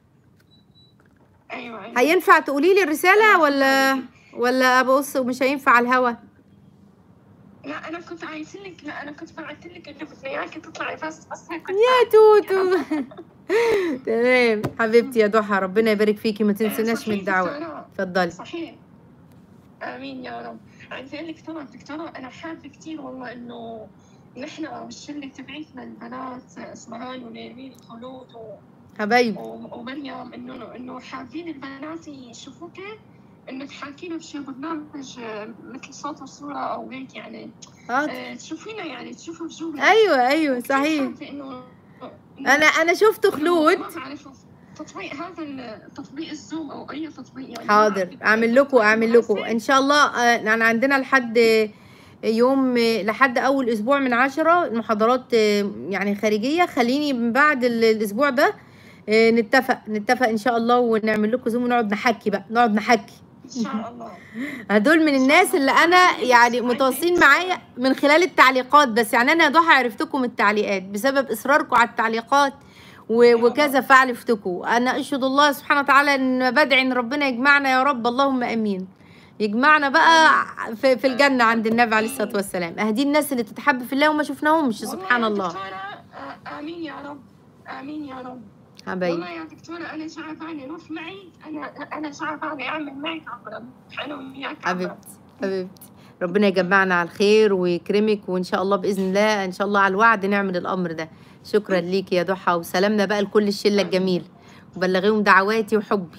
Speaker 6: ايوه ايوه.
Speaker 1: هينفع تقولي لي الرساله
Speaker 6: أيوة،
Speaker 1: ولا
Speaker 6: فهمت.
Speaker 1: ولا ابص ومش هينفع على الهوا؟
Speaker 6: لا انا كنت عايز لك، لا انا كنت بعثت لك انه بدي اياك تطلعي بس بس هيك كنت
Speaker 1: يا توتو. تمام حبيبتي يا ضحى، ربنا يبارك فيكي، ما
Speaker 6: آه،
Speaker 1: تنسيناش من
Speaker 6: صحيح
Speaker 1: الدعوه.
Speaker 6: دكتورة.
Speaker 1: اتفضلي.
Speaker 6: صحيح. امين يا رب. عايزه اقول لك ترى دكتوره، انا حابه كثير والله انه نحن والشله تبعتنا البنات اسمهان ونيرين وخلود و-
Speaker 1: حبايبي
Speaker 6: و- ومريم، انه انه حابين البنات يشوفوك، انه تحاكينا بشي برنامج آه، مثل صوت وصوره او هيك يعني.
Speaker 1: اه
Speaker 6: آه، تشوفينا يعني تشوفوا بجوله.
Speaker 1: ايوه ايوه
Speaker 6: كثير
Speaker 1: صحيح.
Speaker 6: حابة انه
Speaker 1: انا انا شفت خلود.
Speaker 6: ما بعرف تطبيق هذا ال- تطبيق الزوم او اي تطبيق يعني.
Speaker 1: حاضر اعمل لكم اعمل لكم ان شاء الله. آه، انا عندنا لحد يوم لحد اول اسبوع من عشرة المحاضرات آه، يعني خارجيه. خليني من بعد ال- الاسبوع ده آه، نتفق نتفق ان شاء الله ونعمل لكم زوم ونقعد نحكي بقى، نقعد نحكي.
Speaker 6: ان شاء الله.
Speaker 1: هدول من الناس اللي انا يعني متواصلين معايا من خلال التعليقات بس. يعني انا يا ضحى عرفتكم التعليقات بسبب اصراركم على التعليقات و- وكذا فعرفتكم. انا اشهد الله سبحانه وتعالى ان بدعي ان ربنا يجمعنا يا رب، اللهم امين، يجمعنا بقى في, في الجنه عند النبي عليه الصلاه والسلام. اهدي الناس اللي تتحب في الله وما شفناهمش، سبحان
Speaker 6: والله يا
Speaker 1: الله.
Speaker 6: دكتورة، آه، آمين يا رب، آمين يا رب.
Speaker 1: حبايبي
Speaker 6: والله يا دكتورة أنا شعبانة، روح معي، أنا أنا شعبانة أعمل معك عبرة، أنا وياك عبرة.
Speaker 1: حبيبتي حبيبتي، ربنا يجمعنا على الخير ويكرمك، وان شاء الله باذن الله ان شاء الله على الوعد نعمل الامر ده. شكرا ليكي يا ضحى، وسلامنا بقى لكل الشله الجميله، وبلغيهم دعواتي وحبي.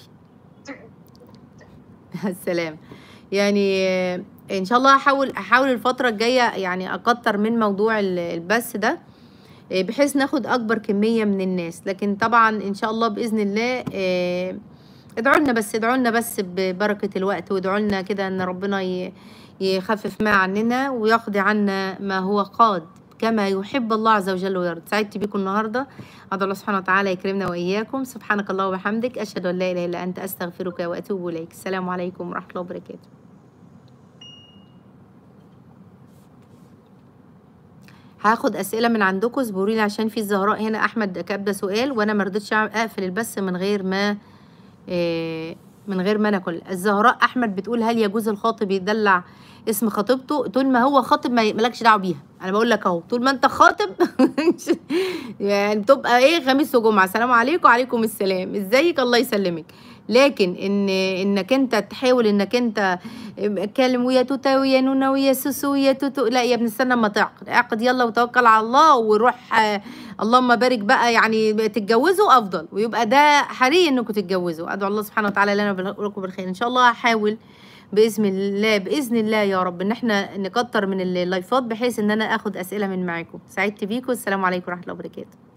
Speaker 1: السلام. يعني آه، ان شاء الله هحاول احاول الفتره الجايه يعني اكتر من موضوع ال- البث ده آه، بحيث ناخد اكبر كميه من الناس. لكن طبعا ان شاء الله باذن الله آه، ادعوا لنا بس ادعوا لنا بس ببركه الوقت، وادعوا لنا كده ان ربنا ي- يخفف ما عننا ويقضي عنا ما هو قاد كما يحب الله عز وجل ويرضى. سعدت بيكم النهارده، ادعو الله سبحانه وتعالى يكرمنا واياكم. سبحانك الله وبحمدك، اشهد ان لا اله الا انت، استغفرك واتوب اليك. السلام عليكم ورحمه الله وبركاته. هاخد اسئله من عندكم، اصبروا لي عشان في الزهراء هنا. احمد كابده سؤال وانا ما رضيتش اقفل البث من غير ما إيه من غير ما ناكل. الزهراء احمد بتقول هل يجوز الخاطب يدلع اسم خطيبته؟ طول ما هو خاطب ما مالكش دعوه بيها. انا بقول لك اهو، طول ما انت خاطب يعني بتبقى ايه خميس وجمعه، السلام عليكم وعليكم السلام، ازيك، الله يسلمك. لكن ان انك انت تحاول انك انت اتكلم ويا توتا ويا نونا ويا سوسو ويا توتو، لا يا ابني استنى اما تعقد، اعقد يلا وتوكل على الله وروح. آه اللهم بارك بقى، يعني تتجوزوا افضل، ويبقى ده حري انكم تتجوزوا. ادعو الله سبحانه وتعالى لنا ولكم بالخير ان شاء الله. هحاول باذن الله باذن الله يا رب ان احنا نكتر من اللايفات بحيث ان انا اخد اسئله من معاكم. سعدت بيكم، السلام عليكم ورحمه الله وبركاته.